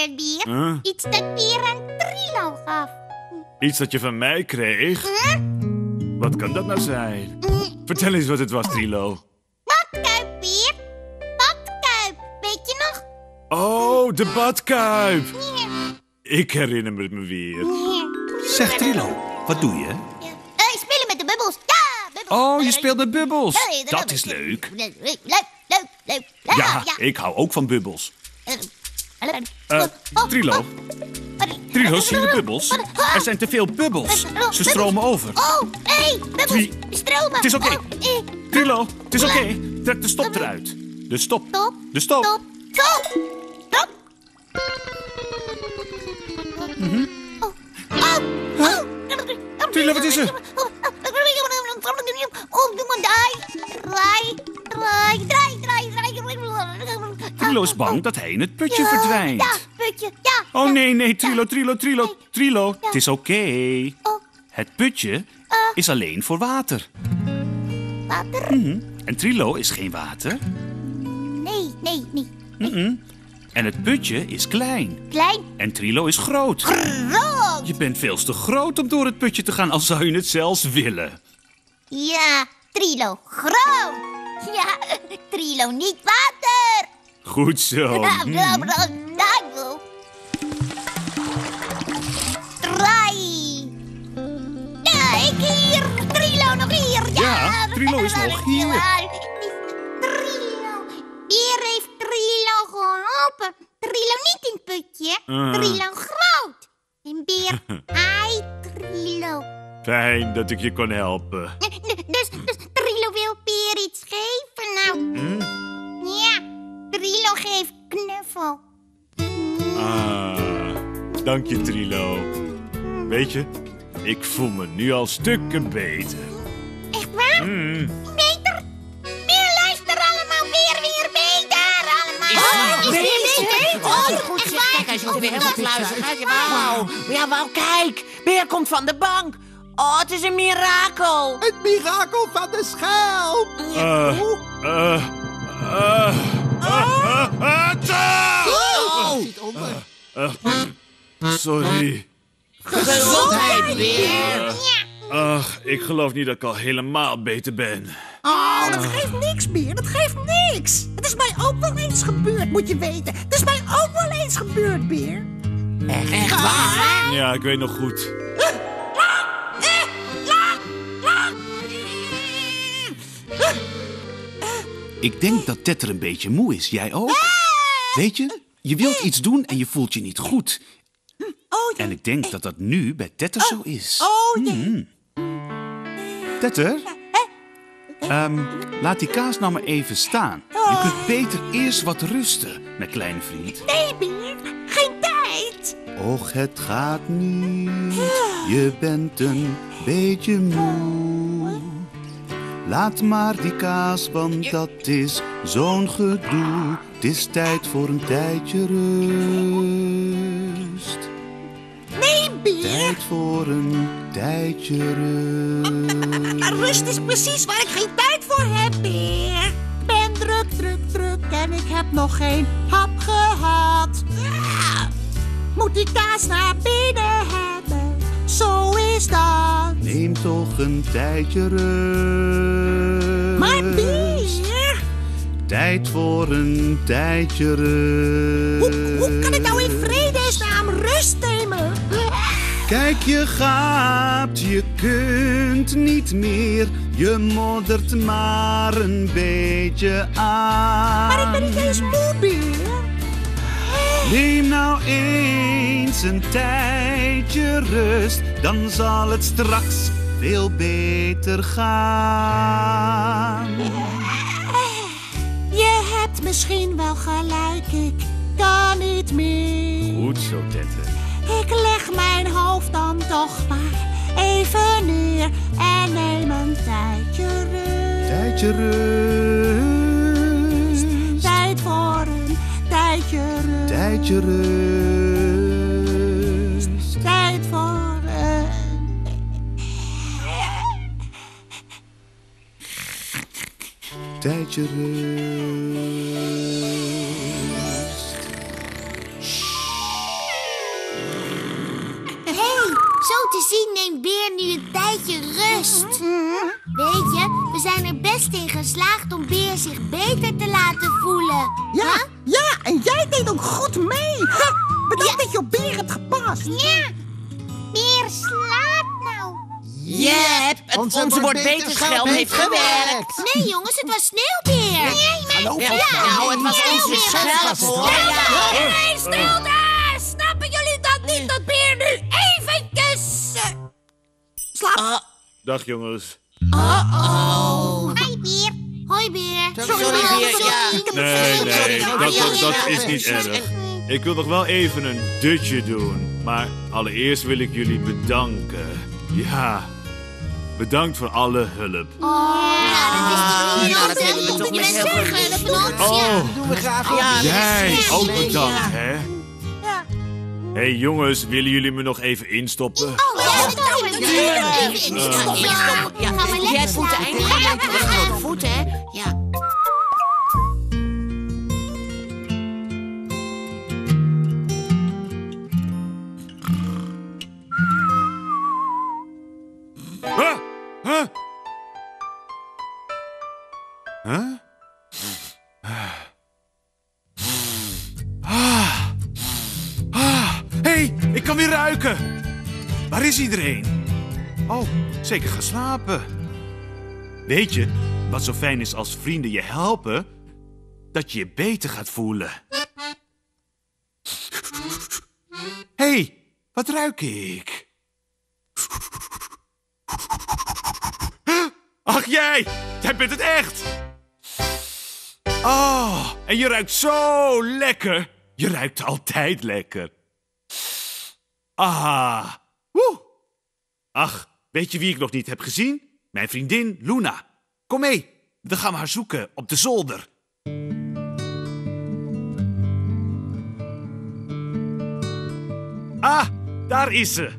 Bier. Huh? Iets dat Bier aan Trilo gaf. Iets dat je van mij kreeg? Wat kan dat nou zijn? Vertel eens wat het was, Trilo. Badkuip, Bier. Badkuip, weet je nog? Oh, de badkuip. Ja. Ik herinner me weer. Zeg Trilo, wat doe je? Spelen met de bubbels. Ja, bubbels. Oh, je speelt met bubbels. Ja, Dat is leuk. Leuk. Ja, ik hou ook van bubbels. Trilo, zie je de bubbels? Er zijn te veel bubbels. Ze stromen over. Oh, hé, bubbels. Wie? Stromen. Het is oké. Oh, Trilo, het is oké. Trek de stop eruit. De stop. Stop. De stop. Stop. Stop. Trilo, wat is er? Oh, doe maar draai. Trilo is bang dat hij in het putje verdwijnt. Ja, putje, ja. Oh nee, Trilo. Ja. Het is oké. Oh, Het putje is alleen voor water. water? En Trilo is geen water. Nee. En het putje is klein. Klein. En Trilo is groot. Groot. Je bent veel te groot om door het putje te gaan, al zou je het zelfs willen. Ja, Trilo, groot. Ja, Trilo, niet water. Goed zo. Draai. Ja, ik hier. Trilo nog hier. Ja, Trilo is nog hier. Trilo. Bier heeft Trilo geholpen. Trilo niet in het putje. Trilo groot. En Bier, hi Trilo. Fijn dat ik je kon helpen. Dus Trilo wil Bier iets geven nou. Ja, Trilo geeft knuffel. Dank je, Trilo. Weet je, ik voel me nu al stukken beter. Echt waar? Beter? Bier, luister allemaal. Weer beter. Allemaal. Goed zeg, kijk, hij is weer helemaal kluizig. Wauw, kijk. Beer komt van de bank. Oh, het is een mirakel. Het mirakel van de schelp! Schiet onder. Sorry. Gezondheid, Beer. Ach, ik geloof niet dat ik al helemaal beter ben. Oh, dat geeft niks meer. Dat geeft niks. Het is mij ook wel eens gebeurd, moet je weten. Het is mij ook wel eens gebeurd, Beer. Echt waar? Ja, ik weet nog goed. Ik denk dat Tetter een beetje moe is. Jij ook? Weet je, je wilt iets doen en je voelt je niet goed. Oh, ja. En ik denk dat dat nu bij Tetter zo is. Oh, ja. Tetter? Laat die kaas nou maar even staan. Je kunt beter eerst wat rusten, mijn kleine vriend. Nee, Beer. Geen tijd. Och, het gaat niet. Je bent een beetje moe. Laat maar die kaas, want dat is zo'n gedoe. Het is tijd voor een tijdje rust. Nee, Beer. Tijd voor een tijdje rust. Maar rust is precies waar ik geen tijd voor heb, Beer. Ik ben druk en ik heb nog geen hap gehad. Moet die kaas naar binnen hebben, zo is dat. Neem toch een tijdje rust. Maar Beer, Tijd voor een tijdje rust. hoe kan ik nou in vredesnaam rust nemen? Kijk, je gaapt, je kunt niet meer. Je moddert maar een beetje aan. Maar ik ben niet eens moe, Beer. Neem nou eens een tijdje rust. Dan zal het straks veel beter gaan. Je hebt misschien wel gelijk, ik kan niet meer. Goed zo, Tetter. Ik leg mijn hoofd dan toch maar even neer en neem een tijdje rust. Tijdje rust. Tijd voor een tijdje rust. Tijdje rust. Tijd voor een... Tijdje rust. te zien neemt Beer nu een tijdje rust. Weet je, we zijn er best in geslaagd om Beer zich beter te laten voelen. Ja, en jij deed ook goed mee. Ha, bedankt dat je op Beer hebt gepast. Ja, Beer slaapt nou. Jep, onze wordt beter schelp heeft gewerkt. Nee jongens, het was Sneeuwbeer. Nee, maar... Hallo, Nou, het was onze schelp, hoor. Hey, stil daar! Snappen jullie dat niet, dat Beer nu eventjes... Dag jongens. Hi Beer. Hoi Beer. Sorry, Beer, ja. Nee, dat is niet erg. Ik wil nog wel even een dutje doen. Maar allereerst wil ik jullie bedanken. Ja, bedankt voor alle hulp. dat willen we toch met heel veel Oh, Doen we graag. Ja, jij dat is ook leuk. bedankt, hè? Hé jongens, willen jullie me nog even instoppen? Jij voelt eindelijk de grote voet, hè? Ja. Huh? Huh? Huh? Hé, ik kan weer ruiken. Waar is iedereen? Oh, zeker gaan slapen. Weet je wat zo fijn is als vrienden je helpen? Dat je je beter gaat voelen. Hé, wat ruik ik? Ach jij bent het echt. Oh, en je ruikt zo lekker. Je ruikt altijd lekker. Ah, woe. Ach, weet je wie ik nog niet heb gezien? Mijn vriendin Luna. Kom mee, dan gaan we haar zoeken op de zolder. Ah, daar is ze.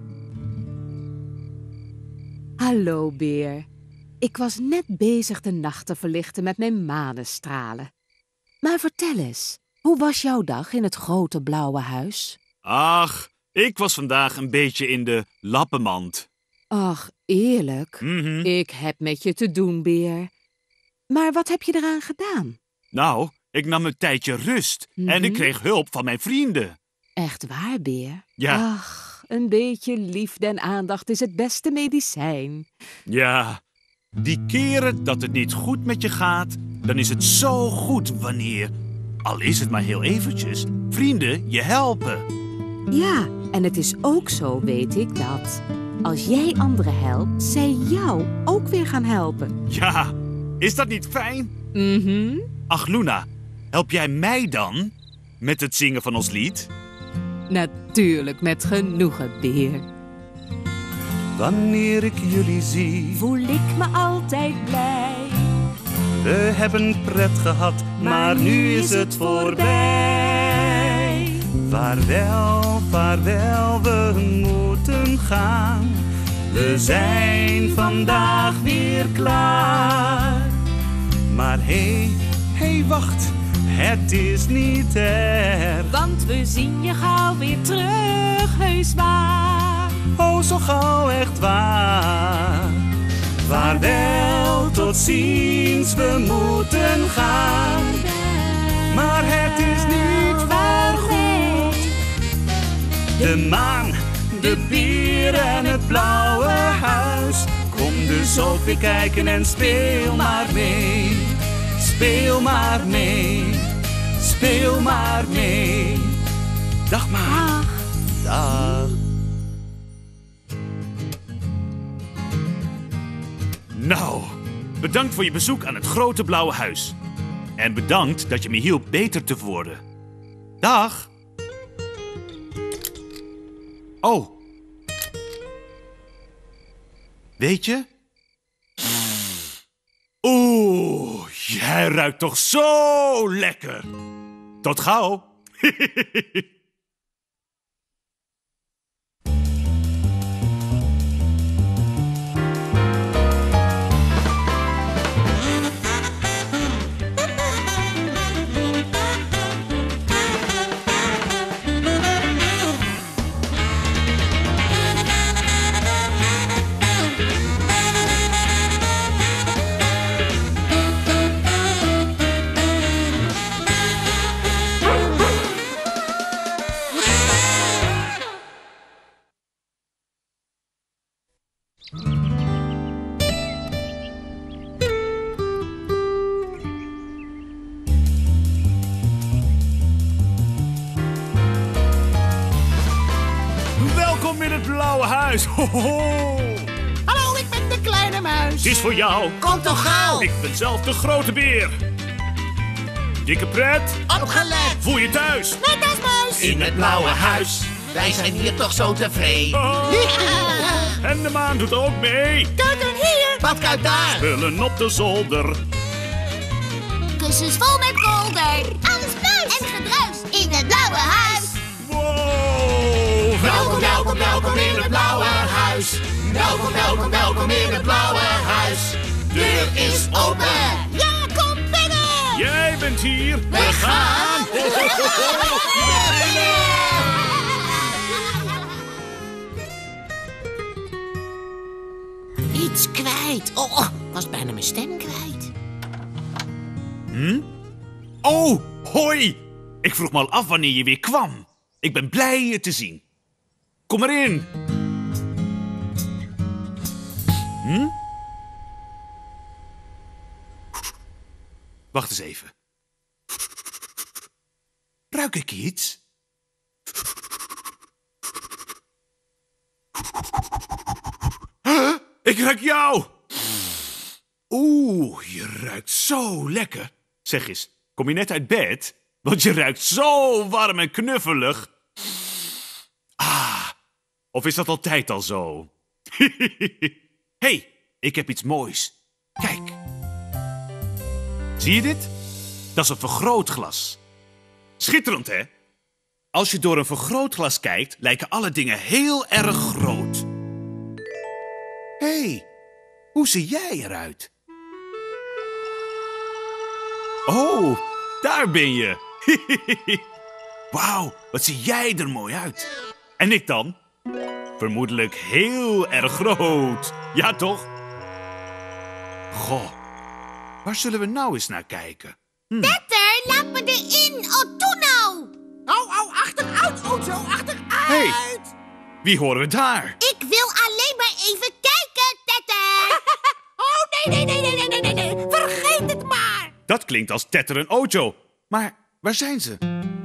Hallo, Beer. Ik was net bezig de nacht te verlichten met mijn manestralen. Maar vertel eens, hoe was jouw dag in het grote blauwe huis? Ach, ik was vandaag een beetje in de lappenmand. Ach, eerlijk? Mhm. Ik heb met je te doen, Beer. Maar wat heb je eraan gedaan? Nou, ik nam een tijdje rust en ik kreeg hulp van mijn vrienden. Echt waar, Beer? Ja. Ach, een beetje liefde en aandacht is het beste medicijn. Ja, die keren dat het niet goed met je gaat, dan is het zo goed wanneer, al is het maar heel eventjes, vrienden je helpen. Ja, en het is ook zo, weet ik, dat als jij anderen helpt, zij jou ook weer gaan helpen. Ja, is dat niet fijn? Mhm. Ach, Luna, help jij mij dan met het zingen van ons lied? Natuurlijk met genoegen, Beer. Wanneer ik jullie zie, Voel ik me altijd blij. we hebben pret gehad, maar nu is het voorbij. Vaarwel, vaarwel, we moeten gaan. We zijn vandaag weer klaar. Maar hé, wacht, het is niet erg. Want we zien je gauw weer terug, heus waar. Oh, zo gauw, echt waar. Vaarwel, tot ziens, we moeten gaan. Maar het is niet voorgoed. De maan, de bier en het blauwe huis. Kom dus ook weer kijken en speel maar mee. Speel maar mee. Speel maar mee. Dag maar. Dag. Nou, bedankt voor je bezoek aan het grote blauwe huis. En bedankt dat je me hielp beter te worden. Dag. Oh. Weet je? Oeh, jij ruikt toch zo lekker. Tot gauw. in het blauwe huis. Ho, ho, ho. Hallo, ik ben de kleine muis. Het is voor jou. Kom toch gauw. Ik ben zelf de grote beer. Dikke pret. Opgelet. Voel je thuis. Net als muis. In het blauwe huis. Wij zijn hier toch zo tevreden. Oh. En de maan doet ook mee. Keuken hier. Badkuip daar. Spullen op de zolder. Kussens vol met kolder. Alles pluis en gedruis in het blauwe huis. Wow. Welkom, welkom, welkom in het blauwe huis. Welkom, welkom, welkom in het blauwe huis. Deur is open. Ja, kom binnen. Jij bent hier. We gaan. Iets kwijt. Oh, was bijna mijn stem kwijt. Oh, hoi. Ik vroeg me al af wanneer je weer kwam. Ik ben blij je te zien. Kom erin. Wacht eens even. Ruik ik iets? Huh? Ik ruik jou! Oeh, je ruikt zo lekker. Zeg eens, kom je net uit bed? Want je ruikt zo warm en knuffelig. Ah, of is dat altijd al zo? Hey, ik heb iets moois. Kijk. Zie je dit? Dat is een vergrootglas. Schitterend, hè? Als je door een vergrootglas kijkt, lijken alle dingen heel erg groot. Hé, hoe zie jij eruit? Oh, daar ben je. Wauw, wat zie jij er mooi uit. En ik dan? Vermoedelijk heel erg groot. Ja, toch? Goh, waar zullen we nou eens naar kijken? Tetter, laat me erin. Oh, doe nou. Oh, achteruit, Ojo, achteruit. Hey, wie horen we daar? Ik wil alleen maar even kijken, Tetter. Oh, nee. Vergeet het maar. Dat klinkt als Tetter en Ojo. Maar waar zijn ze?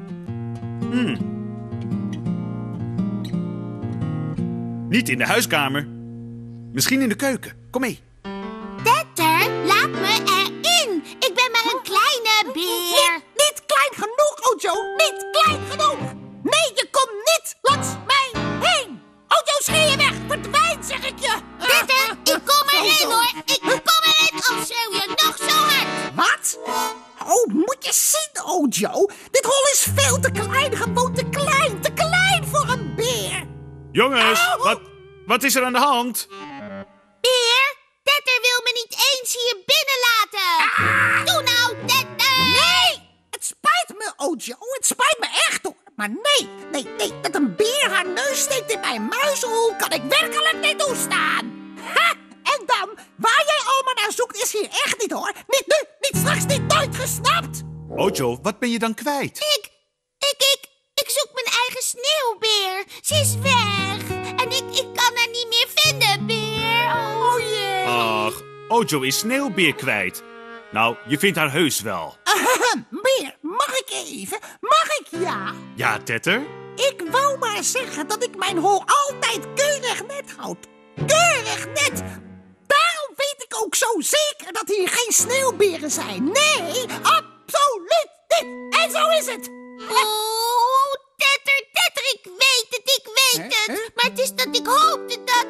Niet in de huiskamer. Misschien in de keuken. Kom mee. Tetter, laat me erin. Ik ben maar een kleine beer. Niet klein genoeg, Ojo. Niet klein genoeg. Nee, je komt niet langs mij heen. Ojo, schreeuw je weg. Verdwijn, zeg ik je. Tetter, ik kom erin hoor. Ik kom erin, of schreeuw je nog zo hard. Wat? Oh, moet je zien, Ojo. Dit hol is veel te klein. Gewoon te klein. Te klein voor een beer. Jongens, wat is er aan de hand? Beer, Tetter wil me niet eens hier binnen laten. Doe nou, Tetter. Nee, het spijt me, Ojo. Het spijt me echt, hoor. Maar nee. Dat een beer haar neus steekt in mijn muizenhol kan ik werkelijk niet toestaan. Ha! En dan, waar jij allemaal naar zoekt is hier echt niet, hoor. Niet nu, niet straks, niet nooit, gesnapt. Ojo, wat ben je dan kwijt? Ik zoek mijn eigen sneeuwbeer. Ze is weg. En ik kan haar niet meer vinden, beer. Oh jee. Ach, Ojo is Sneeuwbeer kwijt. Nou, je vindt haar heus wel. Beer, mag ik even? Mag ik, ja? Ja, Tetter? Ik wou maar zeggen dat ik mijn hol altijd keurig net houd. Keurig net. Daarom weet ik ook zo zeker dat hier geen sneeuwberen zijn. Nee, absoluut niet. En zo is het. Oh, Tetter, ik weet het. Maar het is dat ik hoopte dat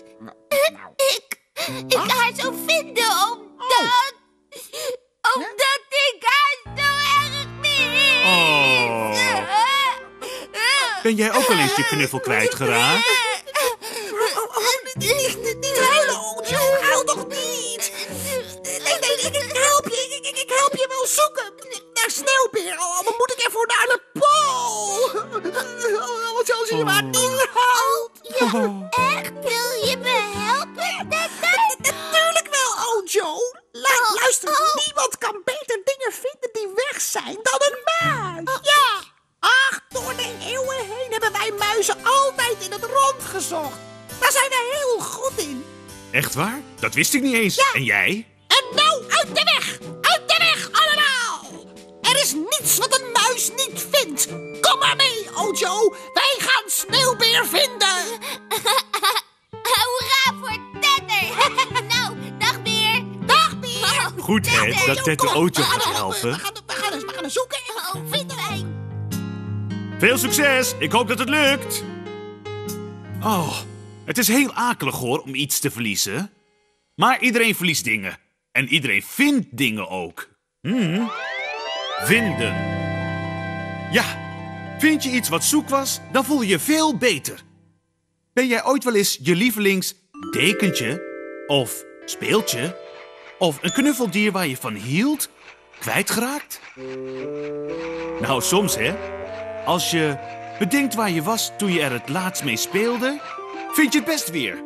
ik haar zou vinden, omdat ik haar zo erg mis. Oh. Ben jij ook al eens je knuffel kwijtgeraakt? Niet huilen, Ojo. Huil toch niet. Nee, ik help je wel zoeken. Naar sneeuwbeer. Dan moet ik ervoor naar de pool. Zoals je maar niet houdt. Ja, echt? Wil je me helpen, Tetter? Natuurlijk wel, Ojo. Luister, niemand kan beter dingen vinden die weg zijn dan een muis. Ja. Ach, door de eeuwen heen hebben wij muizen altijd in het rond gezocht. Daar zijn we heel goed in. Echt waar? Dat wist ik niet eens. Ja. En jij? En nou, uit de weg! Uit de weg, allemaal! Er is niets wat een muis niet vindt. Kom maar mee, Ojo. Wij gaan sneeuwbeer vinden. net dat Tette Ojo gaat helpen. We gaan er zoeken. Oh, vind er een. Veel succes, ik hoop dat het lukt. Oh, het is heel akelig hoor om iets te verliezen. Maar iedereen verliest dingen. En iedereen vindt dingen ook. Vinden. Ja, vind je iets wat zoek was, dan voel je je veel beter. Ben jij ooit wel eens je lievelings dekentje of speeltje of een knuffeldier waar je van hield kwijtgeraakt? Nou, soms hè. Als je bedenkt waar je was toen je er het laatst mee speelde, vind je het best weer.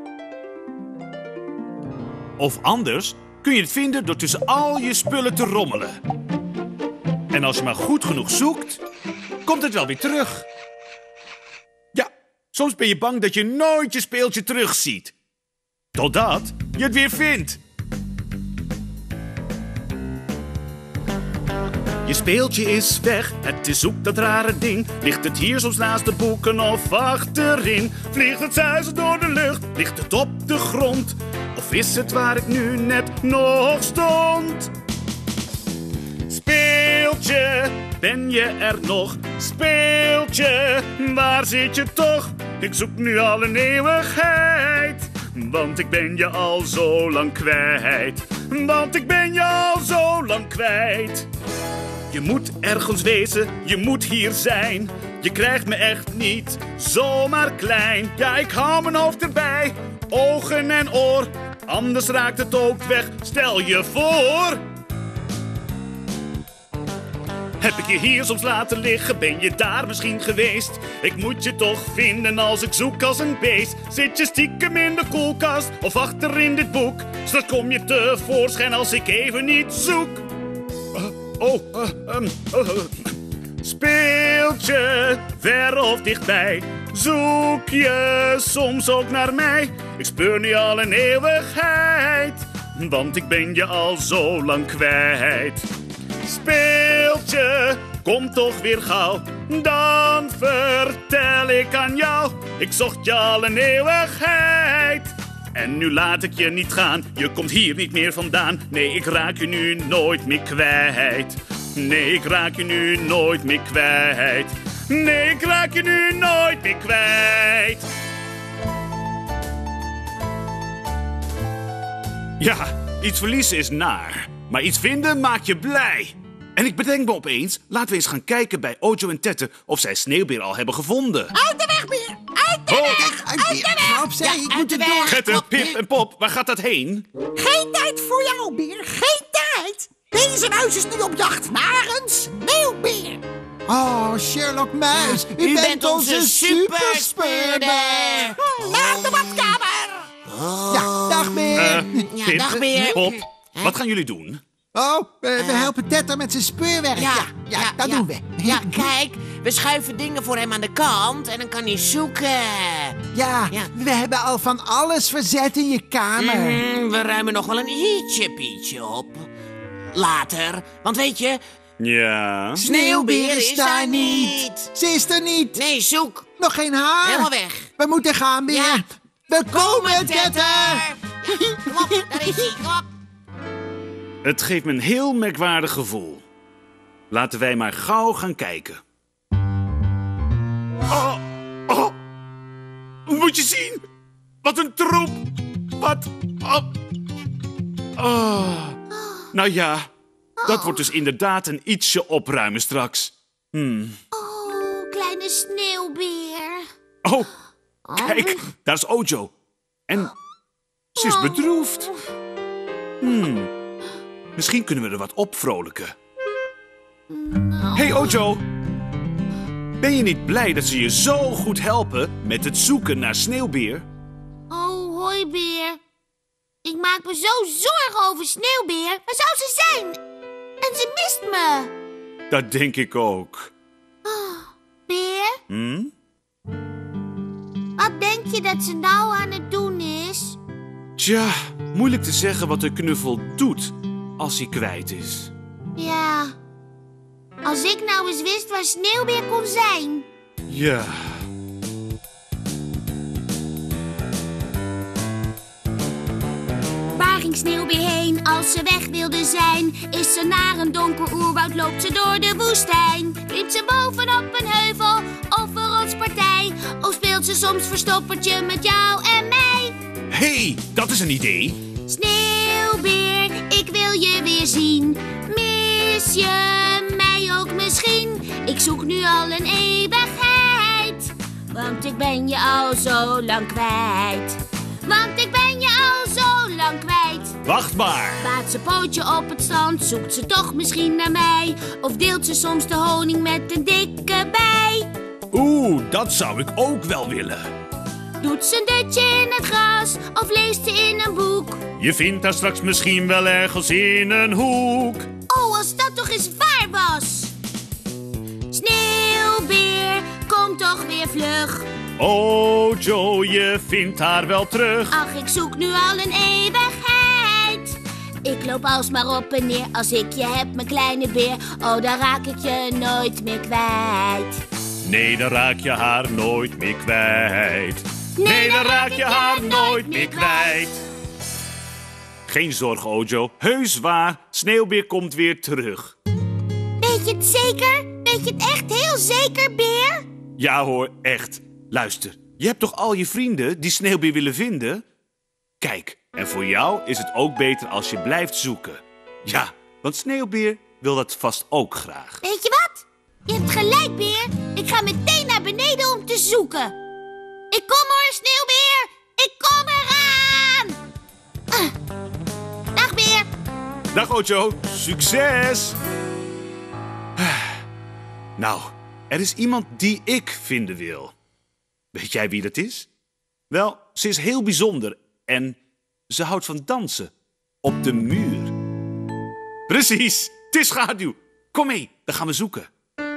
Of anders kun je het vinden door tussen al je spullen te rommelen. En als je maar goed genoeg zoekt, komt het wel weer terug. Ja, soms ben je bang dat je nooit je speeltje terugziet. Totdat je het weer vindt. Je speeltje is weg, het is zoek dat rare ding. Ligt het hier soms naast de boeken of achterin? Vliegt het zuizen door de lucht, ligt het op de grond? Of is het waar ik nu net nog stond? Speeltje, ben je er nog? Speeltje, waar zit je toch? Ik zoek nu al een eeuwigheid, want ik ben je al zo lang kwijt. Want ik ben je al zo lang kwijt. Je moet ergens wezen, je moet hier zijn. Je krijgt me echt niet zomaar klein. Ja, ik hou mijn hoofd erbij, ogen en oor. Anders raakt het ook weg, stel je voor. Heb ik je hier soms laten liggen, ben je daar misschien geweest? Ik moet je toch vinden als ik zoek als een beest. Zit je stiekem in de koelkast of achter in dit boek? Straks kom je tevoorschijn als ik even niet zoek. Speeltje, ver of dichtbij, zoek je soms ook naar mij? Ik speur nu al een eeuwigheid, want ik ben je al zo lang kwijt. Speeltje, kom toch weer gauw, dan vertel ik aan jou. Ik zocht je al een eeuwigheid, en nu laat ik je niet gaan. Je komt hier niet meer vandaan. Nee, ik raak je nu nooit meer kwijt. Nee, ik raak je nu nooit meer kwijt. Nee, ik raak je nu nooit meer kwijt. Ja, iets verliezen is naar. Maar iets vinden maakt je blij. En ik bedenk me opeens, laten we eens gaan kijken bij Ojo en Tette of zij Sneeuwbeer al hebben gevonden. Uit de weg, Beer! Uit de weg! Uit de weg! Ga opzij, ik moet er door. Tette, Pip en Pop, waar gaat dat heen? Geen tijd voor jou, Beer. Geen tijd. Deze muis is nu op jacht naar een sneeuwbeer. Oh, Sherlock Muis, u bent onze superspeurder. Naar de badkamer. Ja, dag Beer. Pip, dag, Beer. Pop, wat gaan jullie doen? Oh, we helpen Tette met zijn speurwerk. Ja, dat doen we. Ja, kijk, we schuiven dingen voor hem aan de kant en dan kan hij zoeken. Ja, Ja. we hebben al van alles verzet in je kamer. We ruimen nog wel een ietsje-pietje op. Later, want weet je, Ja. Sneeuwbeer is daar niet. Ze is er niet. nee, zoek. Nog geen haar. Helemaal weg. We moeten gaan, Beer. Ja. We komen, Tette. Kom op, daar is hij, kom op. Het geeft me een heel merkwaardig gevoel. Laten wij maar gauw gaan kijken. Oh, moet je zien? Wat een troep. Wat... Nou ja, dat wordt dus inderdaad een ietsje opruimen straks. Oh, kleine sneeuwbeer. Oh, kijk, daar is Ojo. En ze is bedroefd. Misschien kunnen we er wat opvrolijken. Hey Ojo, ben je niet blij dat ze je zo goed helpen met het zoeken naar Sneeuwbeer? Oh, hoi beer. Ik maak me zo zorgen over Sneeuwbeer. Waar zou ze zijn? En ze mist me. Dat denk ik ook. Beer, wat denk je dat ze nou aan het doen is? Tja, moeilijk te zeggen wat de knuffel doet als hij kwijt is. Ja, als ik nou eens wist waar Sneeuwbeer kon zijn. Ja. Waar ging Sneeuwbeer heen als ze weg wil wilde zijn. Is ze naar een donker oerwoud, loopt ze door de woestijn. Klimt ze bovenop een heuvel of een rotspartij. Of speelt ze soms verstoppertje met jou en mij. Hé, dat is een idee. Sneeuwbeer, ik wil je weer zien. Mis je mij ook misschien? Ik zoek nu al een eeuwigheid. Want ik ben je al zo lang kwijt. Want ik ben je al zo lang kwijt. Wacht maar. Baat ze pootje op het strand, zoekt ze toch misschien naar mij. Of deelt ze soms de honing met een dikke bij. Oeh, dat zou ik ook wel willen. Doet ze een dutje in het gras of leest ze in een boek. Je vindt haar straks misschien wel ergens in een hoek. Oh, als dat toch eens waar was. Sneeuwbeer, kom toch weer vlug. Oh Joe, je vindt haar wel terug. Ach, ik zoek nu al een eeuwigheid. Ik loop alsmaar op en neer als ik je heb, mijn kleine beer. Oh, dan raak ik je nooit meer kwijt. Nee, dan raak je haar nooit meer kwijt. Nee, dan raak je haar nooit meer kwijt. Geen zorgen, Ojo. Heus waar, Sneeuwbeer komt weer terug. Weet je het zeker? Weet je het echt heel zeker, beer? Ja hoor, echt. Luister, je hebt toch al je vrienden die Sneeuwbeer willen vinden? Kijk, en voor jou is het ook beter als je blijft zoeken. Ja, want Sneeuwbeer wil dat vast ook graag. Weet je wat? Je hebt gelijk, beer. Ik ga meteen naar beneden om te zoeken. Ik kom hoor, Sneeuwbeer. Ik kom eraan. Dag, beer. Dag Ojo, succes! Nou, er is iemand die ik vinden wil. Weet jij wie dat is? Wel, ze is heel bijzonder en ze houdt van dansen. Op de muur. Precies, het is Schaduw. Kom mee, dan gaan we zoeken.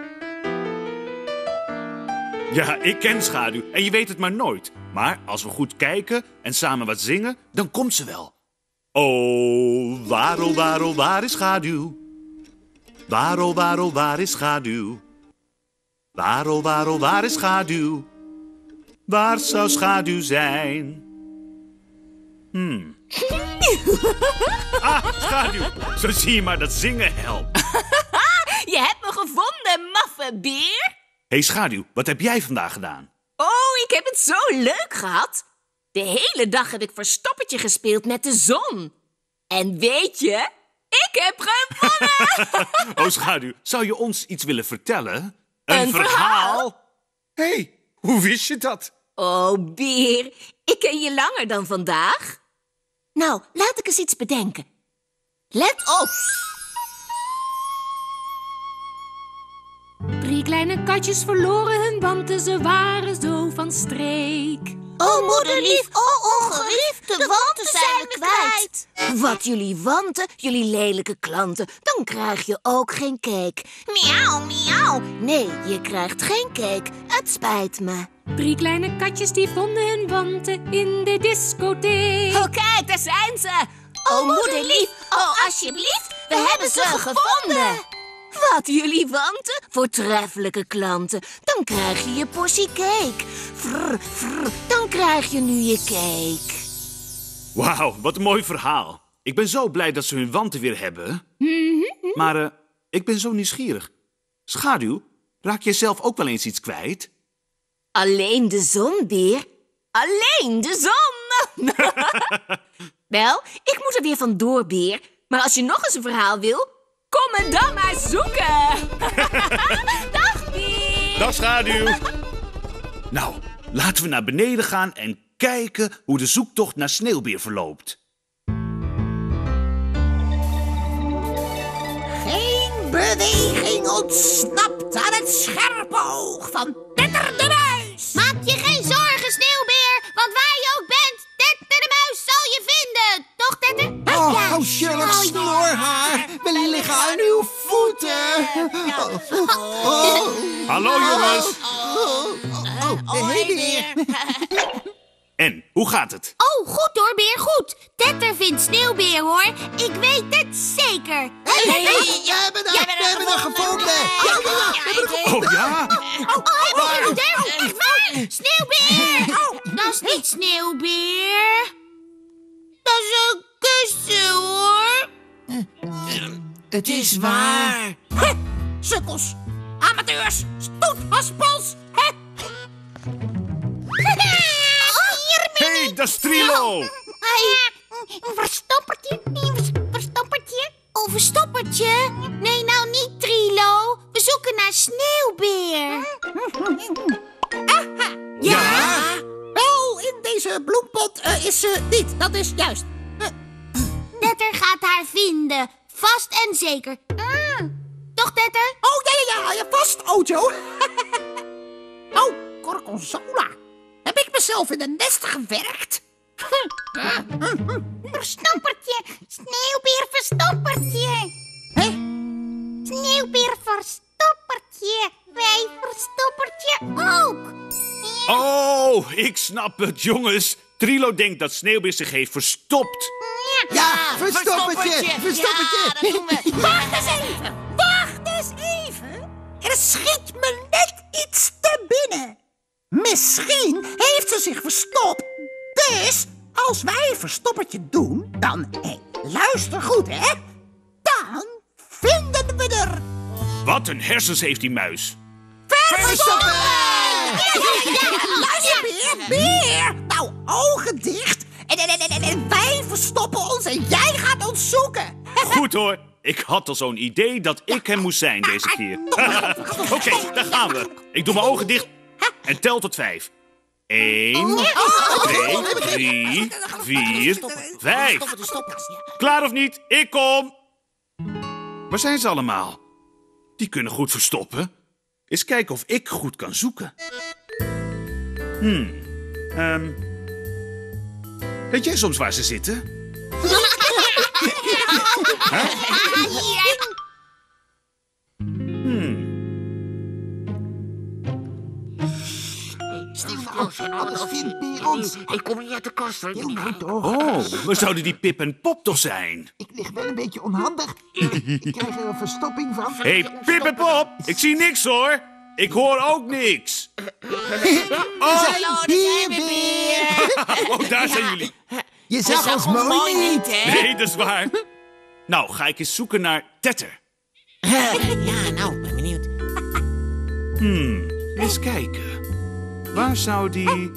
Ja, ik ken Schaduw en je weet het maar nooit. Maar als we goed kijken en samen wat zingen, dan komt ze wel. Oh, waar is Schaduw? Waar is Schaduw? Waar is Schaduw? Waar zou Schaduw zijn? Schaduw, zo zie je maar dat zingen helpt. Je hebt me gevonden, maffe beer. Hé Schaduw, wat heb jij vandaag gedaan? Oh, ik heb het zo leuk gehad. De hele dag heb ik verstoppertje gespeeld met de zon. En weet je, ik heb gewonnen! Oh Schaduw, zou je ons iets willen vertellen? Een verhaal? Hé, hoe wist je dat? Oh, beer, ik ken je langer dan vandaag. Nou, laat ik eens iets bedenken. Let op! 3 kleine katjes verloren hun wanten, ze waren zo van streek. Oh, moederlief, oh ongerief, de wanten zijn we kwijt. Wat jullie wanten, jullie lelijke klanten, dan krijg je ook geen cake. Miauw, miauw. Nee, je krijgt geen cake, het spijt me. 3 kleine katjes die vonden hun wanten in de discotheek. Oh, kijk, daar zijn ze! Oh, moederlief, oh alsjeblieft, we hebben ze gevonden. Wat jullie wanten, voortreffelijke klanten. Dan krijg je je portie cake. Frr, frr, dan krijg je nu je cake. Wauw, wat een mooi verhaal. Ik ben zo blij dat ze hun wanten weer hebben. Maar ik ben zo nieuwsgierig. Schaduw, raak jij zelf ook wel eens iets kwijt? Alleen de zon, beer. Alleen de zon. Wel, ik moet er weer vandoor, beer. Maar als je nog eens een verhaal wil, kom me dan maar zoeken. Dag, beer. Dag, Schaduw. Nou, laten we naar beneden gaan en kijken hoe de zoektocht naar Sneeuwbeer verloopt. Geen beweging ontsnapt aan het scherpe oog van Tetter de Muis. Maak je geen zorgen, Sneeuwbeer, want waar je ook bent, Tetter de Muis zal je vinden. Toch, Tetter? Oh, Shirley, snoorhaar. We liggen aan uw voeten. Hallo, jongens. Hey, beer. En, hoe gaat het? Oh, goed hoor, beer, goed. Tetter vindt Sneeuwbeer, hoor. Ik weet het zeker. We hebben haar gevonden. Oh ja? Oh, hebben jullie er? Echt waar? Sneeuwbeer! Oh, dat is niet Sneeuwbeer. Dat is een kussen, hoor. Het is waar. Sukkels, amateurs, stoethaspels. Hé, dat is Trilo! Verstoppertje, verstoppertje. Oh, verstoppertje? Nee, nou niet, Trilo. We zoeken naar Sneeuwbeer. Ja? Wel, in deze bloempot is ze niet. Dat is juist. Tetter gaat haar vinden. Vast en zeker. Toch, Tetter? Oh, ja, vast, Ojo. Oh, Gorgonzola. Heb ik mezelf in een nest gewerkt? Verstoppertje, Sneeuwbeer, verstoppertje. Hé? Sneeuwbeer, verstoppertje. Wij verstoppertje ook. Oh, ik snap het, jongens. Trilo denkt dat Sneeuwbeer zich heeft verstopt. Ja, verstoppertje. Ja, dat doen we. Wacht eens even. Er schiet me net iets te binnen. Misschien heeft ze zich verstopt. Dus, als wij verstoppertje doen, dan, luister goed, hè. Dan vinden we er. Wat een hersens heeft die muis. Verstoppen! Luister, Beer. Nou, ogen dicht. En wij verstoppen ons en jij gaat ons zoeken. Goed hoor. Ik had al zo'n idee dat ik hem moest zijn deze keer. Oké, daar gaan we. Ik doe mijn ogen dicht en tel tot 5. 1, 2, 3, 4, 5. Klaar of niet? Ik kom. Waar zijn ze allemaal? Die kunnen goed verstoppen. Eens kijken of ik goed kan zoeken. Weet jij soms waar ze zitten? Anders vindt Beer ons. Ik kom niet uit de kast. Hoor. Heel goed, toch? Oh, waar zouden die Pip en Pop toch zijn? Ik lig wel een beetje onhandig. Ik krijg er een verstopping van. Hé, Pip en Pop, ik zie niks hoor. Ik hoor ook niks. Hallo, hier, Beer. Oh, daar zijn jullie. Je zag ons mooi niet. hè? Nee, dat is waar. Nou, ga ik eens zoeken naar Tetter. Ja, nou, ben benieuwd. Eens kijken. Waar zou die...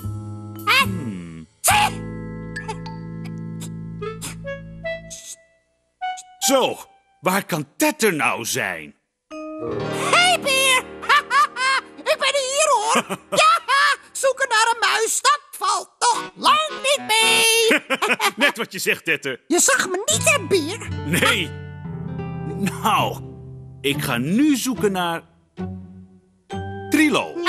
Zo, waar kan Tetter nou zijn? Hey, Beer. Ik ben hier, hoor. Ja, zoeken naar een muis, dat valt nog lang niet mee. Net wat je zegt, Tetter. Je zag me niet, hè, Beer? Nee. Nou, ik ga nu zoeken naar... Trilo.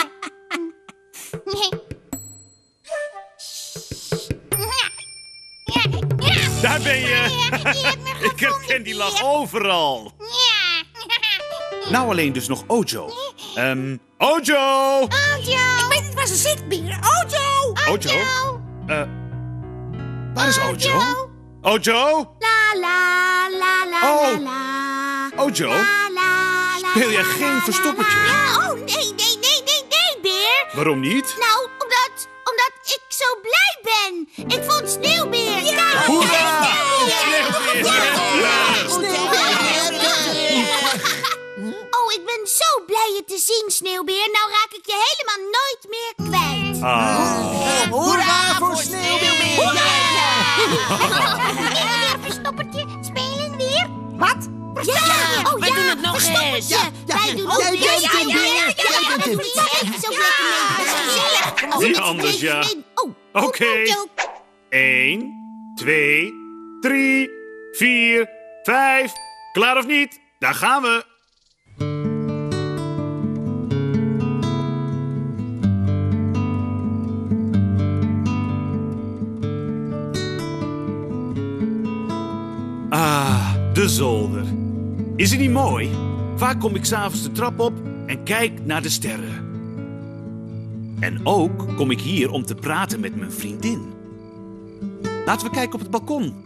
Daar ben je. Ik herken die lach overal. Nou alleen dus nog Ojo. Ojo! Ik weet niet waar ze zit, Beer. Ojo! Ojo? Waar is Ojo? Ojo? La la la la Oh. la. Ojo? La la la. Speel jij la, geen la, verstoppertje? la, la. Oh, nee, Beer. Waarom niet? Nou, omdat ik zo blij ben. Ik vond Sneeuwbeer. Ja! Hoera! Oh, ik ben zo blij je te zien, Sneeuwbeer. Nou raak ik je helemaal nooit meer kwijt. Hoera voor Sneeuwbeer. Weer verstoppertje, spelen weer. Wat? Ja, wij doen het nog eens. Ja, wij doen het Jij weer. bent hem, Beer. Jij bent hem. Even zo lekker mee. Gezellig. Wie met z'n anders, tweeën ja. mee. Oh, Oké. Ojo. 1, 2, 3, 4, 5. Klaar of niet? Daar gaan we. Ah, de zolder. Is het niet mooi? Vaak kom ik 's avonds de trap op en kijk naar de sterren. En ook kom ik hier om te praten met mijn vriendin. Laten we kijken op het balkon.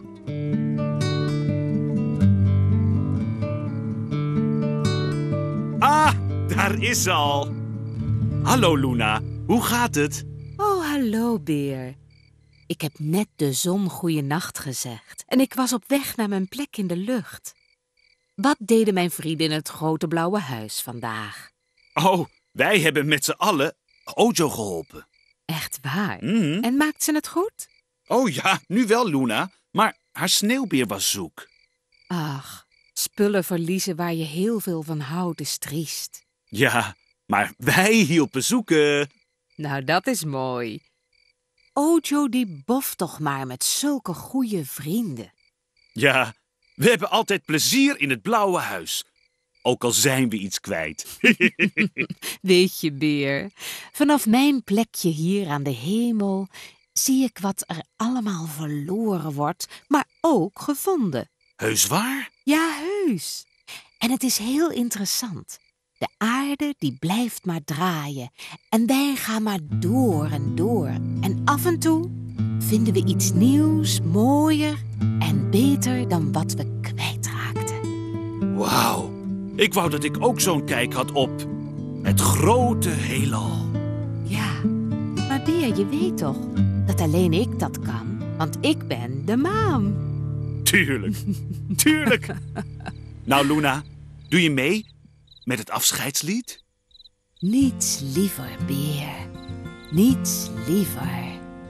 Ah, daar is ze al. Hallo Luna, hoe gaat het? Oh, hallo, Beer. Ik heb net de zon goeienacht gezegd en ik was op weg naar mijn plek in de lucht. Wat deden mijn vrienden in het grote blauwe huis vandaag? Oh, wij hebben met z'n allen Ojo geholpen. Echt waar? Mhm. En maakt ze het goed? Oh ja, nu wel, Luna. Maar haar sneeuwbeer was zoek. Ach, spullen verliezen waar je heel veel van houdt is triest. Ja, maar wij hielpen zoeken. Nou, dat is mooi. Ojo die boft toch maar met zulke goede vrienden. Ja, we hebben altijd plezier in het blauwe huis. Ook al zijn we iets kwijt. Weet je, Beer, vanaf mijn plekje hier aan de hemel zie ik wat er allemaal verloren wordt, maar ook gevonden. Heus waar? Ja, heus. En het is heel interessant. De aarde die blijft maar draaien en wij gaan maar door en door. En af en toe vinden we iets nieuws, mooier en beter dan wat we kwijtraakten. Wauw. Ik wou dat ik ook zo'n kijk had op het grote heelal. Ja, maar Beer, je weet toch dat alleen ik dat kan, want ik ben de maan. Tuurlijk, tuurlijk. Nou, Luna, doe je mee met het afscheidslied? Niets liever, Beer. Niets liever.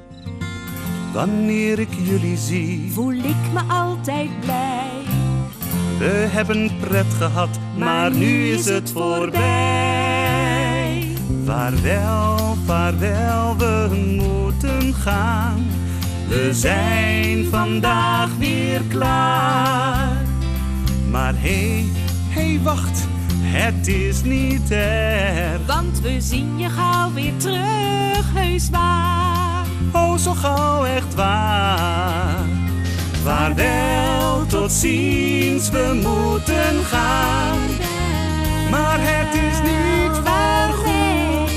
Wanneer ik jullie zie, Voel ik me altijd blij. we hebben pret gehad, maar nu is het voorbij. Vaarwel, vaarwel, we moeten gaan. We zijn vandaag weer klaar. Maar hé, wacht, het is niet erg. Want we zien je gauw weer terug, heus waar. Oh, zo gauw, echt waar. Vaarwel, tot ziens, we moeten gaan. Maar het is niet voorgoed.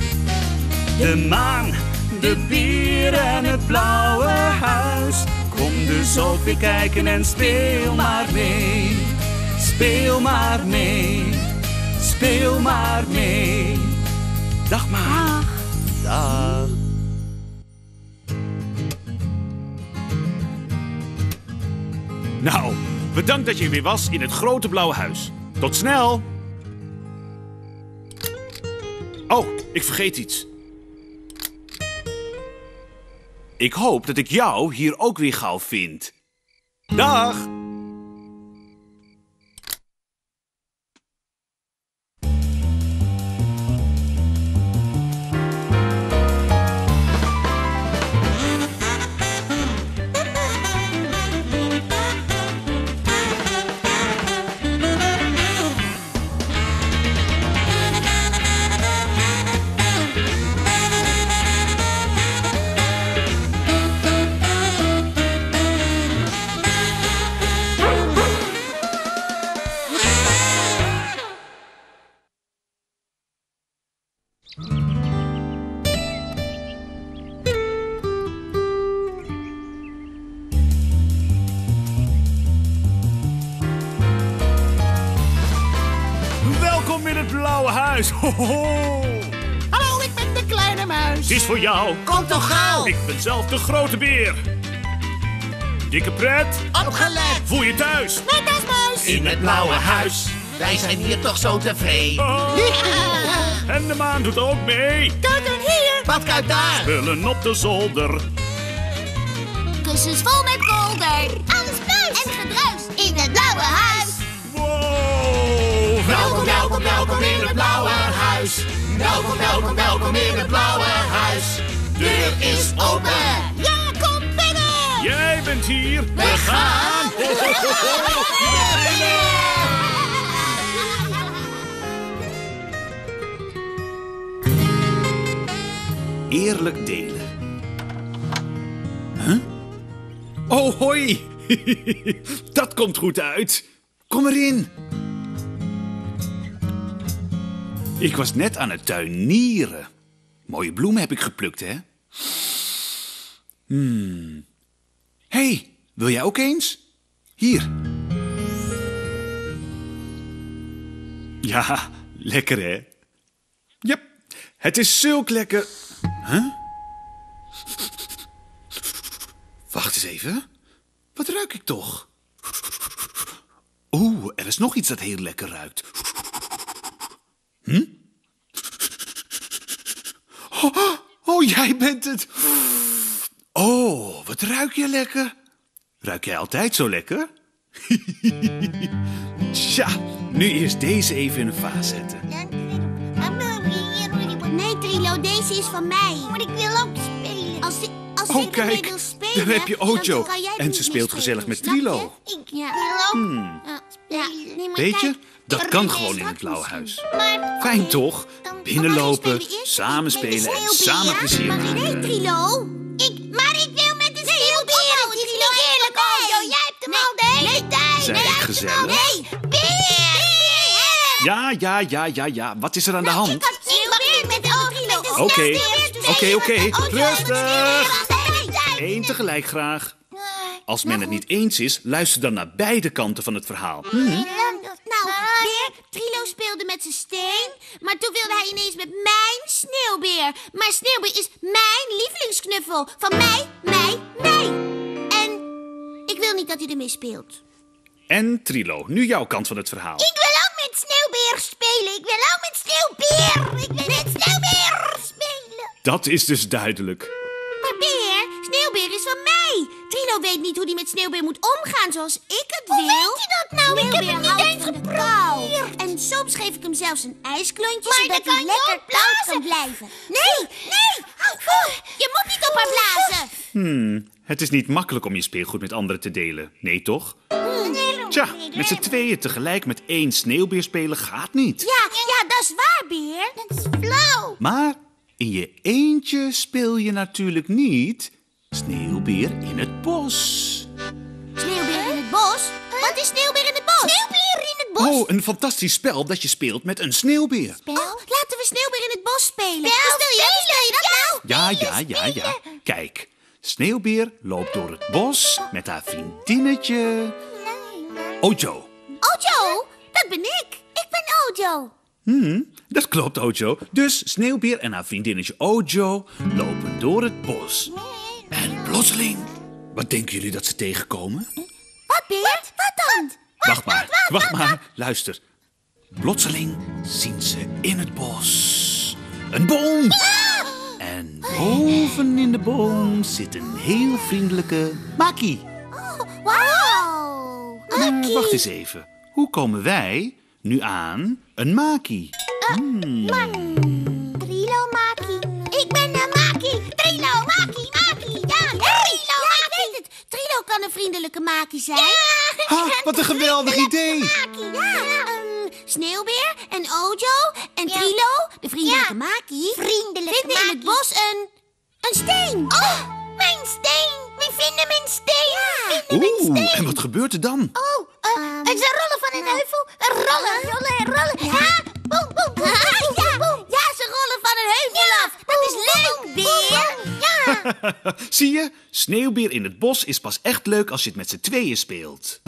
De maan, de bier en het blauwe huis. Kom dus ook weer kijken en speel maar mee. Speel maar mee. Speel maar mee. Dag maar. Dag. Nou, bedankt dat je weer was in het grote blauwe huis. Tot snel. Oh, ik vergeet iets. Ik hoop dat ik jou hier ook weer gauw vind. Dag! Welkom in het blauwe huis. Ho, ho, ho. Hallo, ik ben de kleine muis. Het is voor jou. Kom toch gauw. Ik ben zelf de grote beer. Dikke pret. Opgelet. Voel je thuis. Net als muis. In het blauwe huis. Wij zijn hier toch zo tevreden. Oh. En de maan doet ook mee. Keuken hier. Badkuip daar. Spullen op de zolder. Kussens vol met kolder. Alles pluis en gedruis in het blauwe huis. Wow. Welkom, welkom, welkom in het blauwe huis. Welkom, welkom, welkom in het blauwe huis. Deur is open. Ja, kom binnen. Jij bent hier. We gaan. Eerlijk delen. Huh? Oh, hoi. Dat komt goed uit. Kom erin. Ik was net aan het tuinieren. Mooie bloemen heb ik geplukt, hè? Hey, wil jij ook eens? Hier. Ja, lekker, hè? Yep, het is zulk lekker. Huh? Wacht eens even. Wat ruik ik toch? Oeh, Oh, er is nog iets dat heel lekker ruikt. Oh, jij bent het. Oh, wat ruik je lekker. Ruik jij altijd zo lekker? Tja, nu eerst deze even in een vaas zetten. Nee, Trilo, deze is van mij. Maar ik wil ook spelen. Als Oh, ik ermee kijk, wil spelen, daar heb je Ojo. dan kan jij er En niet ze mee speelt spelen, gezellig met snap je? Trilo. Ik wil ook spelen. Nee, maar Weet je, kijk, dat er kan is gewoon in straks het blauwe misschien. huis. Maar, Fijn oké, toch? dan- Binnenlopen, maar spelen we eerst samen met de spelen en sneeuwbeer, samen ja? plezier Maar maken. nee, Trilo. Maar ik wil met de sneeuwbeer. Het is niet eerlijk, Ojo. Jij hebt hem al de hele tijd. Zei ik gezellig? Nee, beer. Ja. Wat is er aan de hand? Ik had sneeuwbeer met Trilo. Oké. Rustig. Eén tegelijk graag. Als men het niet eens is, luister dan naar beide kanten van het verhaal. Nou, Beer, Trilo speelde met zijn steen, maar toen wilde hij ineens met mijn sneeuwbeer. Maar sneeuwbeer is mijn lievelingsknuffel. Van mij. En ik wil niet dat hij ermee speelt. En Trilo, nu jouw kant van het verhaal. Ik wil ook met sneeuwbeer spelen. Ik wil ook met sneeuwbeer. Ik wil met sneeuwbeer spelen. Dat is dus duidelijk. Maar Beer, sneeuwbeer is van mij. Trilo weet niet hoe hij met sneeuwbeer moet omgaan zoals ik het wil. Hoe weet je dat nou? Ik heb hem niet eens geprobeerd. En soms geef ik hem zelfs een ijsklontje, zodat hij lekker koud kan blijven. Nee. Je moet niet op haar blazen. Het is niet makkelijk om je speelgoed met anderen te delen. Nee, toch? Tja, met z'n tweeën tegelijk met één sneeuwbeer spelen gaat niet. Ja, dat is waar, Beer. Dat is flauw. Maar in je eentje speel je natuurlijk niet sneeuwbeer in het bos. Sneeuwbeer in het bos? Wat is sneeuwbeer in het bos? Sneeuwbeer in het bos? Oh, een fantastisch spel dat je speelt met een sneeuwbeer. Laten we sneeuwbeer in het bos spelen. Stel je dat nou? Ja. Kijk, sneeuwbeer loopt door het bos met haar vriendinnetje Ojo. Ojo, dat ben ik. Ik ben Ojo. Dat klopt, Ojo. Dus sneeuwbeer en haar vriendinnetje Ojo lopen door het bos. En plotseling, wat denken jullie dat ze tegenkomen? Wat, Beer? Wat dan? Wacht maar. Luister. Plotseling zien ze in het bos een boom. En boven in de boom zit een heel vriendelijke Maki. Wauw. Wacht eens even. Hoe komen wij nu aan een Maki? Trilo Maki. Ik ben de Maki. Trilo Maki. Ja, Trilo Maki. Ik weet het. Trilo kan een vriendelijke Maki zijn. Ha, wat een geweldig idee. Sneeuwbeer en Ojo en Trilo, de vriendelijke Maki, vinden in het bos een steen. Oh, mijn steen. We vinden mijn steen. En wat gebeurt er dan? Het is een rollen van een heuvel. Rollen. Ja, boem. Ja, ze rollen van een heuvel af. Dat is leuk, Beer. Ja. Zie je? Sneeuwbeer in het bos is pas echt leuk als je het met z'n tweeën speelt.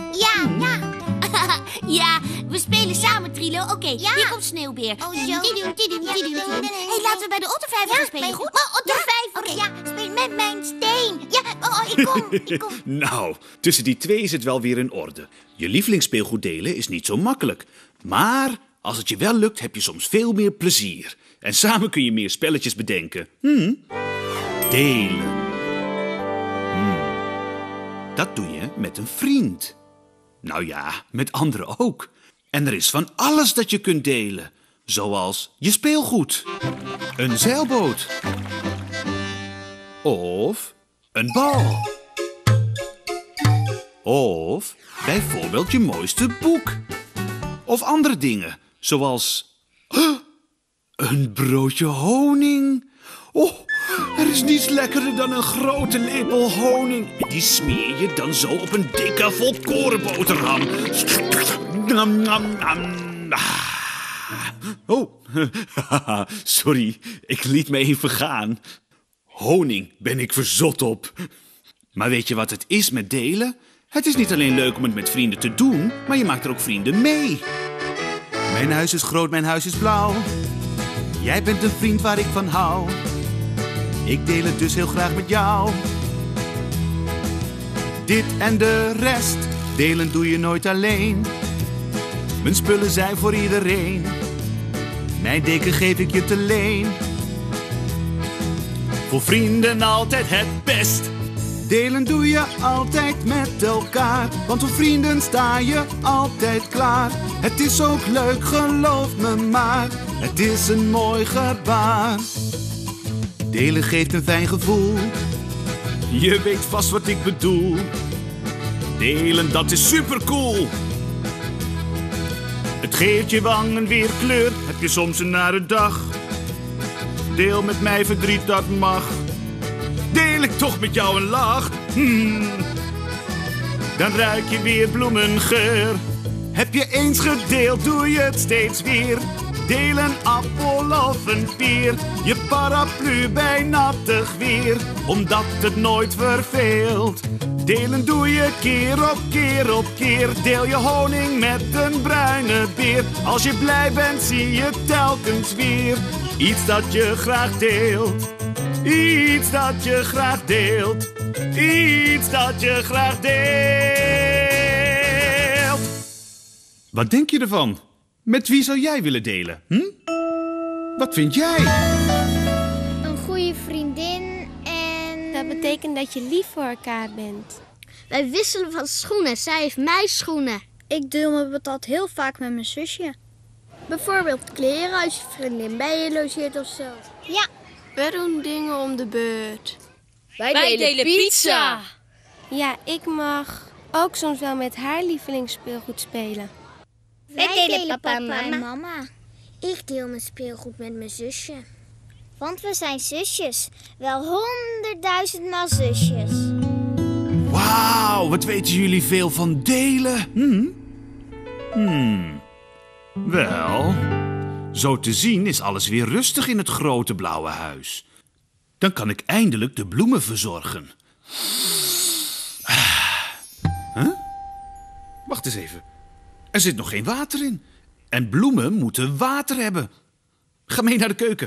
Ja, we spelen samen, Trilo. Oké, hier komt Sneeuwbeer. Hey, laten we bij de ottervijver gaan spelen, goed? Ottervijver, ja, speel met mijn steen. Ja, ik kom. Nou, tussen die twee is het wel weer in orde. Je lievelingsspeelgoed delen is niet zo makkelijk. Maar als het je wel lukt, heb je soms veel meer plezier. En samen kun je meer spelletjes bedenken. Delen. Dat doe je met een vriend. Nou ja, met anderen ook. En er is van alles dat je kunt delen. Zoals je speelgoed. Een zeilboot. Of een bal. Of bijvoorbeeld je mooiste boek. Of andere dingen, zoals een broodje honing. Oh, er is niets lekkerder dan een grote lepel honing. En die smeer je dan zo op een dikke volkorenboterham. Nam, nam, nam. Oh, sorry, ik liet me even gaan. Honing ben ik verzot op. Maar weet je wat het is met delen? Het is niet alleen leuk om het met vrienden te doen, maar je maakt er ook vrienden mee. Mijn huis is groot, mijn huis is blauw. Jij bent een vriend waar ik van hou. Ik deel het dus heel graag met jou. Dit en de rest, delen doe je nooit alleen. Mijn spullen zijn voor iedereen. Mijn deken geef ik je te leen. Voor vrienden altijd het best. Delen doe je altijd met elkaar. Want voor vrienden sta je altijd klaar. Het is ook leuk, geloof me maar. Het is een mooi gebaar. Delen geeft een fijn gevoel. Je weet vast wat ik bedoel. Delen, dat is supercool. Het geeft je wangen weer kleur. Heb je soms een nare dag? Deel met mij verdriet, dat mag. Deel ik toch met jou een lach? Dan ruik je weer bloemengeur. Heb je eens gedeeld, doe je het steeds weer. Deel een appel of een peer. Je paraplu bij nattig weer. Omdat het nooit verveelt. Delen doe je keer op keer op keer. Deel je honing met een bruine beer. Als je blij bent, zie je telkens weer. Iets dat je graag deelt. Iets dat je graag deelt. Iets dat je graag deelt. Wat denk je ervan? Met wie zou jij willen delen? Wat vind jij? Een goede vriendin en... Dat betekent dat je lief voor elkaar bent. Wij wisselen van schoenen. Zij heeft mijn schoenen. Ik deel me patat heel vaak met mijn zusje. Bijvoorbeeld kleren als je vriendin bij je logeert of zo. Ja. We doen dingen om de beurt. Wij delen pizza. Ja, ik mag ook soms wel met haar lievelingsspeelgoed spelen. Wij delen papa en mama. Ik deel mijn speelgoed met mijn zusje. Want we zijn zusjes. Wel 100.000 maal zusjes. Wauw, wat weten jullie veel van delen? Wel, zo te zien is alles weer rustig in het grote blauwe huis. Dan kan ik eindelijk de bloemen verzorgen. Wacht eens even. Er zit nog geen water in. En bloemen moeten water hebben. Ga mee naar de keuken.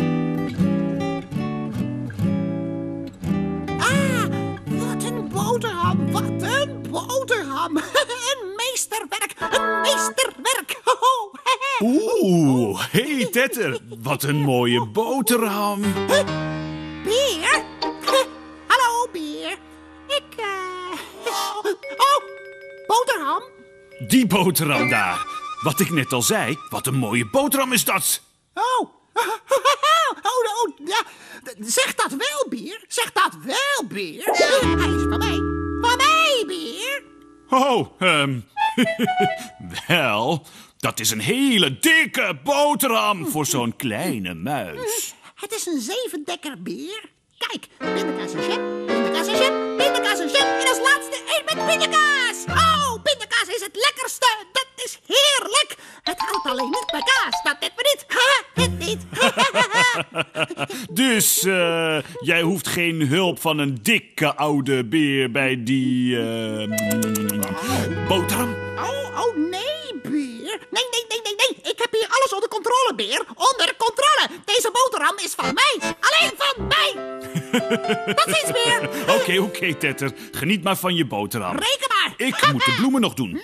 Wat een boterham, wat een boterham. Een meesterwerk, een meesterwerk. Oeh, hey Tetter, wat een mooie boterham. Beer? Hallo, Beer. Oh, boterham? Die boterham daar. Wat ik net al zei, wat een mooie boterham is dat. Oh, ja. Zeg dat wel, Beer. Zeg dat wel, Beer. Hij is van mij. Van mij, Beer. Wel, dat is een hele dikke boterham voor zo'n kleine muis. Het is een 7-dekker, Beer. Kijk, pindakaas en jam, pindakaas en jam, pindakaas en jam. En als laatste 1 met pindakaas. Oh, pindakaas is het lekkerste. Dat is heerlijk. Het houdt alleen niet bij kaas. Dat net maar niet. Het niet. Dus jij hoeft geen hulp van een dikke oude beer bij die boterham? Oh, nee, Beer. Nee. Ik heb hier alles onder controle, Beer. Onder controle. Deze boterham is van mij. Alleen van mij. Tot ziens, Beer. Oké, Tetter. Geniet maar van je boterham. Reken maar. Ik moet de bloemen nog doen.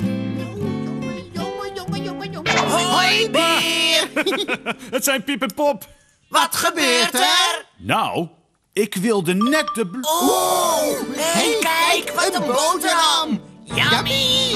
Jongen. Hoi, Beer. Het zijn Piep en Pop. Wat gebeurt er? Nou, ik wilde net de Oh, hey, kijk, wat een boterham. Yummy.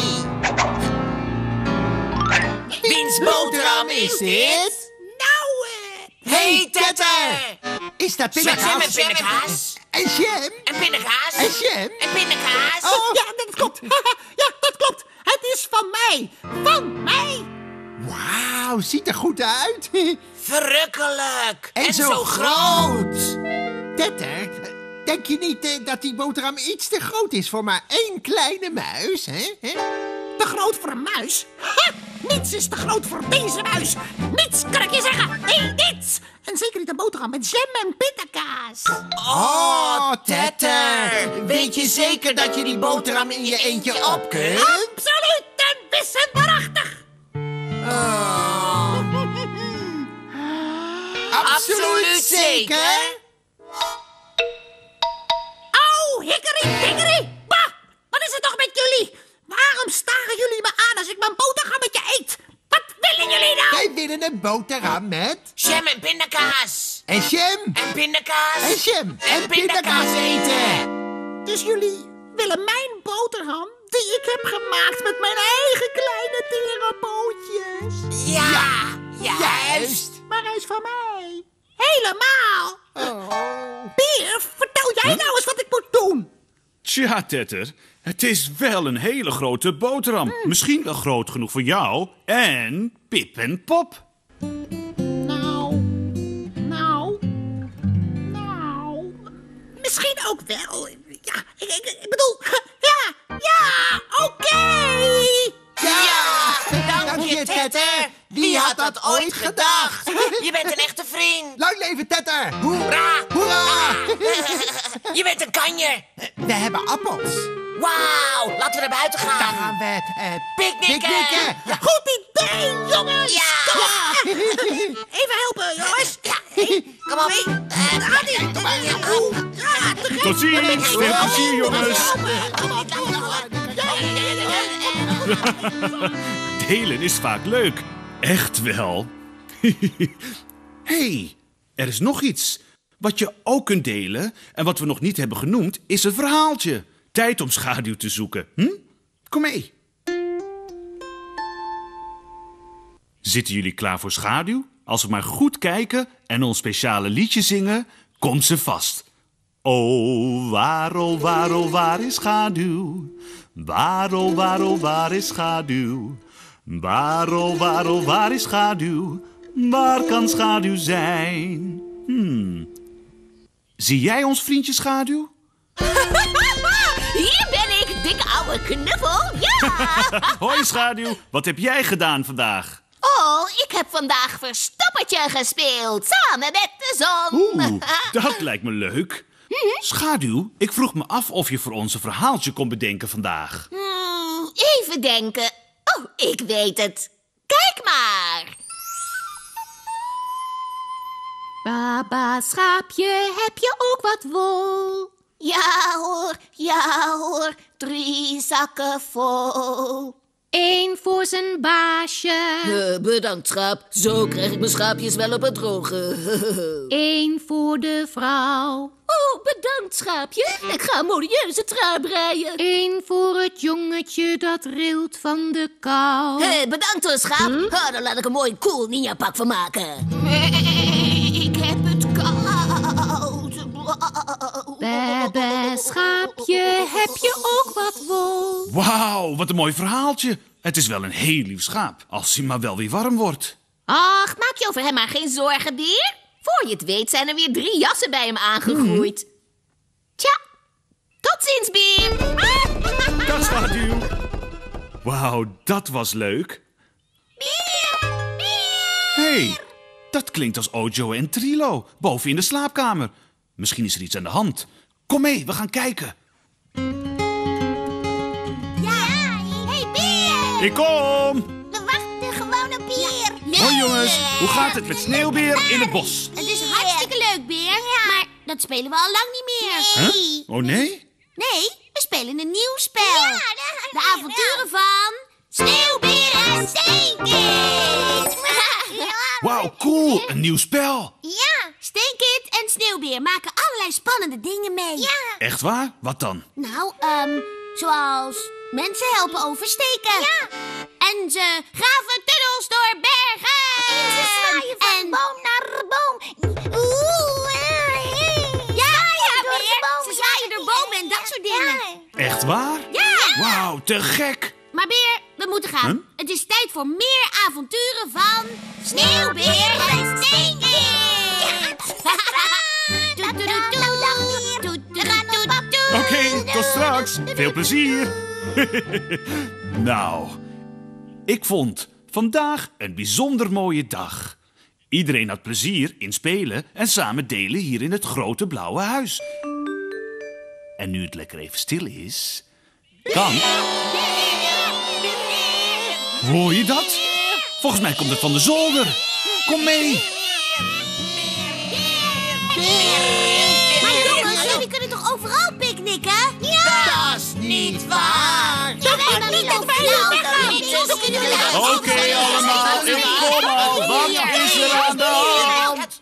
Wiens boterham is dit? Nou, Hey, Tetter. Is dat Jam pindakaas? en pindakaas. En jam? En pindakaas. En jam? En pindakaas. Oh, ja, dat klopt. Ja, dat klopt. Het is van mij. Van mij. Wauw, ziet er goed uit. Verrukkelijk. En zo groot. Tetter, denk je niet dat die boterham iets te groot is voor maar 1 kleine muis, hè? Te groot voor een muis? Ha! Niets is te groot voor deze muis. Niets, kan ik je zeggen. Nee, niets. En zeker niet een boterham met jam en pindakaas. Oh, Tetter. Weet je zeker dat je die boterham in je eentje op kunt? Absoluut en wisselwaarachtig. Absoluut zeker. Au, hikkerie. Bah, wat is het toch met jullie? Waarom staren jullie me aan als ik mijn boterhammetje eet. Wat willen jullie nou? Wij willen een boterham met... Jam en pindakaas. En jam. En pindakaas. En jam. En pindakaas eten. Dus jullie willen mijn boterham, die ik heb gemaakt met mijn eigen kleine tere pootjes. Ja, juist. Maar hij is van mij. Helemaal. Beer, vertel jij nou eens wat ik moet doen. Tja, Tetter, het is wel een hele grote boterham. Misschien wel groot genoeg voor jou en Pip en Pop. Nou. Misschien ook wel. Ja, ik bedoel, ja, oké. Ja, dank je, Tetter. Wie had dat ooit gedacht? Je bent een echte vriend. Lang leven Tetter. Hoera. Hoera. Je bent een kanjer. We hebben appels. Wauw, laten we naar buiten gaan. Daar gaan we Picknicken. Ja. Goed idee, jongens. Ja. Even helpen, jongens. Ja, Kom op. Tot ziens, veel plezier, jongens. Delen is vaak leuk. Echt wel. Hey, er is nog iets. Wat je ook kunt delen en wat we nog niet hebben genoemd, is een verhaaltje. Tijd om schaduw te zoeken. Kom mee. Zitten jullie klaar voor schaduw? Als we maar goed kijken en ons speciale liedje zingen, komt ze vast. Oh, waar, oh, waar, oh, waar is schaduw? Waar, oh, waar, oh, waar is schaduw? Waar, oh, waar, oh, waar is schaduw? Waar kan schaduw zijn? Zie jij ons vriendje schaduw? Hier ben ik, dikke ouwe knuffel. Ja! Hoi schaduw, wat heb jij gedaan vandaag? Oh, ik heb vandaag verstoppertje gespeeld, samen met de zon. Dat lijkt me leuk. Schaduw, ik vroeg me af of je voor ons een verhaaltje kon bedenken vandaag. Even denken. Oh, ik weet het. Kijk maar. Baba schaapje, heb je ook wat wol? Ja hoor, 3 zakken vol. 1 voor zijn baasje. Bedankt schaap, zo krijg ik mijn schaapjes wel op het droge. 1 voor de vrouw. Oh, bedankt schaapje, ik ga een modieuze trui breien. 1 voor het jongetje dat rilt van de kou. Bedankt hoor schaap, daar laat ik een mooi cool ninja pak van maken. Ik heb het koud. Bebe schaapje, heb je ook wat wol? Wauw, wat een mooi verhaaltje. Het is wel een heel lief schaap, als hij maar wel weer warm wordt. Ach, maak je over hem maar geen zorgen, Beer. Voor je het weet zijn er weer 3 jassen bij hem aangegroeid. Tja, tot ziens, Beer. Dag schaduw. Wauw, dat was leuk. Hey, dat klinkt als Ojo en Trilo, boven in de slaapkamer. Misschien is er iets aan de hand. Kom mee, we gaan kijken. Hey, Beer! Ik kom! We wachten gewoon op Beer. Hoi jongens, hoe gaat het met Sneeuwbeer in het bos? Het is hartstikke leuk, Beer. Maar dat spelen we al lang niet meer. Huh? Oh nee? Nee, we spelen een nieuw spel. De avonturen van Sneeuwbeer en Steenkind. Wauw, cool, een nieuw spel. Ja, Steenkind en Sneeuwbeer maken allerlei spannende dingen mee. Ja. Echt waar? Wat dan? Nou, zoals mensen helpen oversteken. Ja. En ze graven tunnels door bergen. En ze zwaaien van boom naar boom. Ze zwaaien door bomen en dat soort dingen. Echt waar? Ja. Wauw, te gek. Maar Beer, we moeten gaan. Huh? Het is tijd voor meer avonturen van Sneeuwbeer en Steenkind. Oké, tot straks. Veel plezier. Nou, ik vond vandaag een bijzonder mooie dag. Iedereen had plezier in spelen en samen delen hier in het grote blauwe huis. En nu het lekker even stil is, kan... Hoor je dat? Volgens mij komt het van de zolder. Kom mee. Maar jongens, jullie kunnen toch overal picknicken? Ja! Dat is niet waar. Ja, wij niet dat wij hier weggaan. Zo kunnen we Oké, allemaal, ik kom al. Wat is er aan de hand?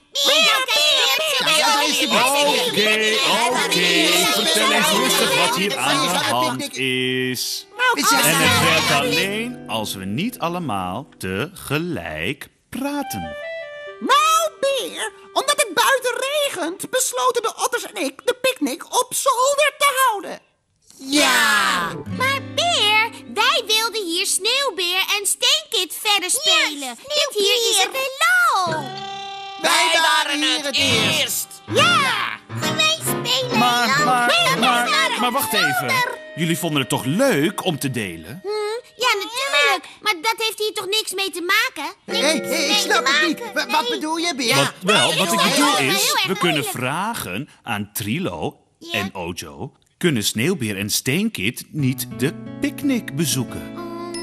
Oké. Vertel eens rustig wat hier aan de hand is. En het werkt alleen als we niet allemaal tegelijk praten. Nou, Beer, omdat het buiten regent, besloten de otters en ik de picknick op zolder te houden. Ja! Maar Beer, wij wilden hier Sneeuwbeer en Steenkit verder spelen. Dit hier is het heelal. Wij waren het eerst. Ja! Wij spelen Maar wacht even. Jullie vonden het toch leuk om te delen? Ja, natuurlijk. Maar dat heeft hier toch niks mee te maken? Ik snap het niet. Wat bedoel je, Beer? Wat ik bedoel is, we kunnen vragen aan Trilo en Ojo. Kunnen Sneeuwbeer en Steenkit niet de picknick bezoeken?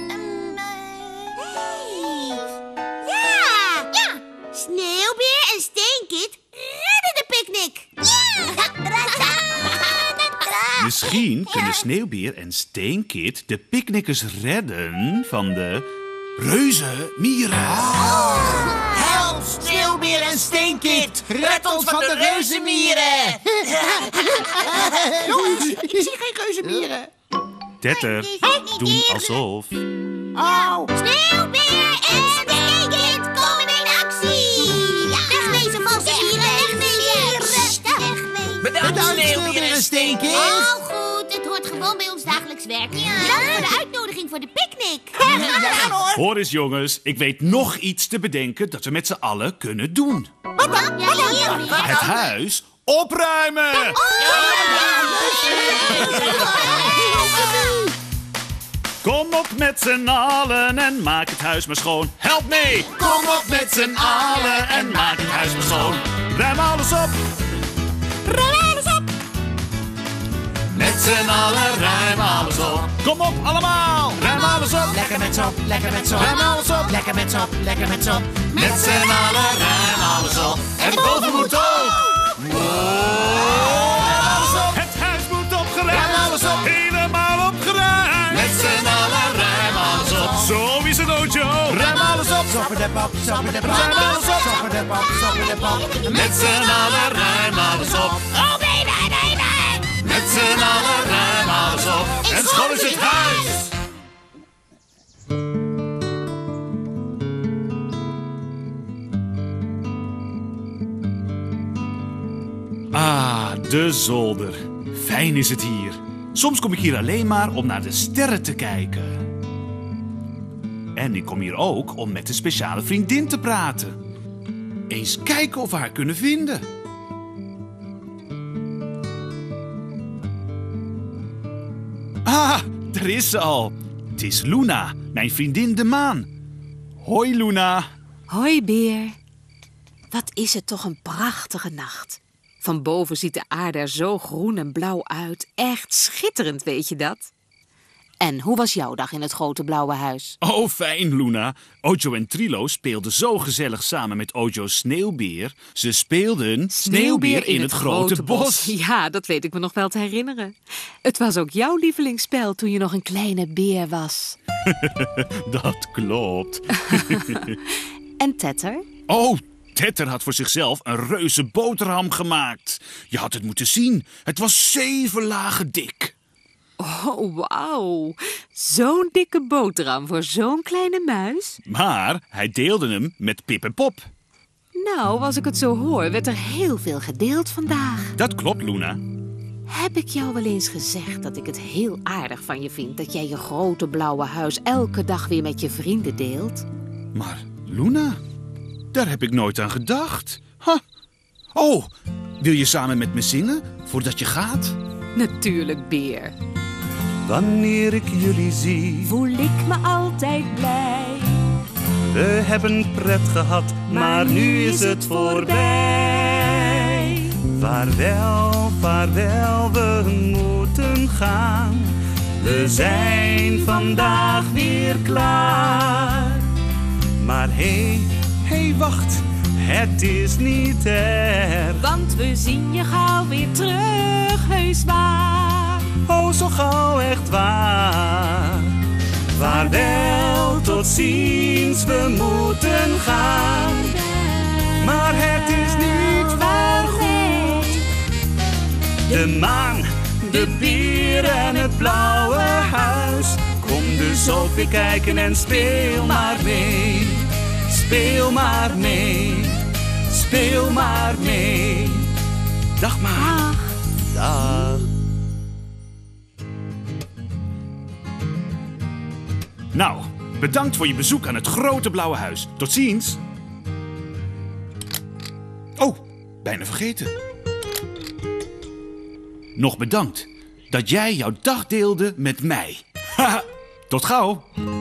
Ja! Sneeuwbeer en Steenkit redden de picknick. Misschien kunnen Sneeuwbeer en Steenkit de picknickers redden van de reuze mieren. Help, Sneeuwbeer en Steenkit. Red ons van de reuzenmieren. Jongens, ik zie geen reuzenmieren. Tetter, doen alsof. Sneeuwbeer en Steenkit komen in actie. Wegwezen, valse mieren, wegwezen. Bedankt, Sneeuwbeer en Steenkit. Oh, goed. Het hoort gewoon bij ons dagelijks werk. Bedankt voor de uitnodiging voor de picknick. Hoor eens jongens, ik weet nog iets te bedenken dat we met z'n allen kunnen doen. Wat dan? Het huis opruimen! Kom op met z'n allen en maak het huis maar schoon. Help mee! Kom op met z'n allen en maak het huis maar schoon. Ruim alles op! Met z'n allen ruim alles op. Kom op allemaal! Ruim alles op! Lekker met zop, lekker met zop. Ruim alles op! Lekker met zop, lekker met zop. Met z'n allen ruim alles op. En boven moet ook! Het huis moet opgeruimd! Ruim alles op! Helemaal opgeruimd! Met z'n allen ruim alles op. Zo is het, Ojo! Ruim alles op! Sopperdepop, sopperdepop. Ruim alles op! Sopperdepop, sopperdepop. Met z'n allen ruim alles op. Oh, nee. Met z'n allen ruim alles op. En schoon is het huis! Ah, de zolder. Fijn is het hier. Soms kom ik hier alleen maar om naar de sterren te kijken. En ik kom hier ook om met een speciale vriendin te praten. Eens kijken of we haar kunnen vinden. Ah, daar is ze al. Het is Luna, mijn vriendin de maan. Hoi Luna. Hoi Beer. Wat is het toch een prachtige nacht. Van boven ziet de aarde er zo groen en blauw uit. Echt schitterend, weet je dat? En hoe was jouw dag in het grote blauwe huis? Oh, fijn Luna. Ojo en Trilo speelden zo gezellig samen met Ojo's Sneeuwbeer. Ze speelden Sneeuwbeer in het grote bos. Ja, dat weet ik me nog wel te herinneren. Het was ook jouw lievelingsspel toen je nog een kleine beer was. Dat klopt. En Tetter? Oh, Tetter had voor zichzelf een reuze boterham gemaakt. Je had het moeten zien. Het was 7 lagen dik. Oh, wauw. Zo'n dikke boterham voor zo'n kleine muis? Maar hij deelde hem met Pip en Pop. Nou, als ik het zo hoor, werd er heel veel gedeeld vandaag. Dat klopt, Luna. Heb ik jou wel eens gezegd dat ik het heel aardig van je vind dat jij je grote blauwe huis elke dag weer met je vrienden deelt? Maar Luna, daar heb ik nooit aan gedacht. Ha. Oh, wil je samen met me zingen voordat je gaat? Natuurlijk, Beer. Wanneer ik jullie zie, Voel ik me altijd blij. we hebben pret gehad, maar nu is het voorbij. Vaarwel, vaarwel, we moeten gaan. We zijn vandaag weer klaar. Maar hé, wacht, het is niet erg. Want we zien je gauw weer terug, heus waar. Oh, zo gauw, echt waar. Vaarwel tot Tot ziens, we moeten gaan. Maar het is niet voorgoed. De maan, de beer en het blauwe huis. Kom dus ook weer kijken en speel maar mee. Speel maar mee. Speel maar mee. Dag maar. Dag. Nou, bedankt voor je bezoek aan het grote blauwe huis. Tot ziens. Oh, bijna vergeten. Nog bedankt dat jij jouw dag deelde met mij. Haha, tot gauw.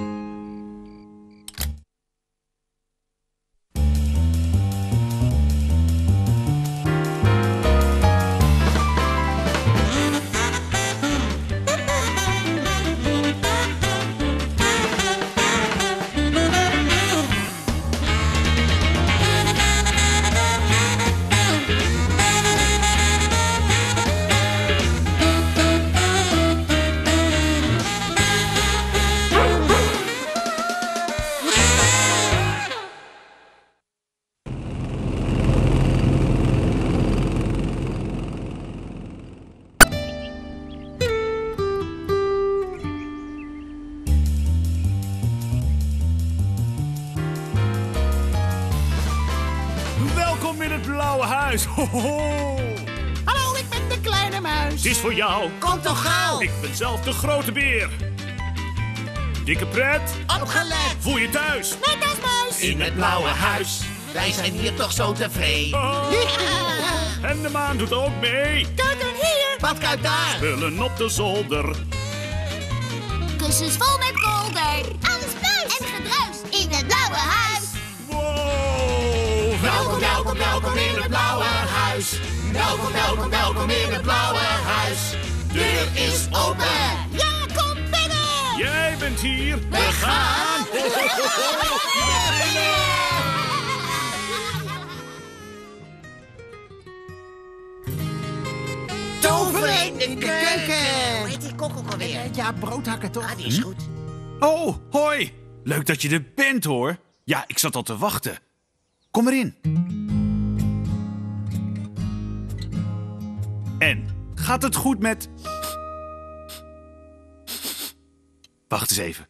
Welkom in het blauwe huis. Ho, ho, ho. Hallo, ik ben de kleine muis. Het is voor jou. Kom toch gauw. Ik ben zelf de grote beer. Dikke pret. Opgelet. Voel je thuis. Net als muis. In het blauwe huis. Wij zijn hier toch zo tevreden. Oh. En de maan doet ook mee. Keuken hier. Badkuip daar. Spullen op de zolder. Kussens vol met kolder. Alles pluis en gedruis in het blauwe huis. Wow. Welkom, welkom, welkom in het blauwe huis. Welkom, welkom, welkom in het blauwe huis. Deur is open. Ja, kom binnen. Jij bent hier. We gaan. Toveren in de keuken. Hoe heet die kok ook alweer? Ja, broodhakker toch? Ah, die is goed. Oh, hoi. Leuk dat je er bent, hoor. Ja, ik zat al te wachten. Kom erin. En, gaat het goed met... Wacht eens even.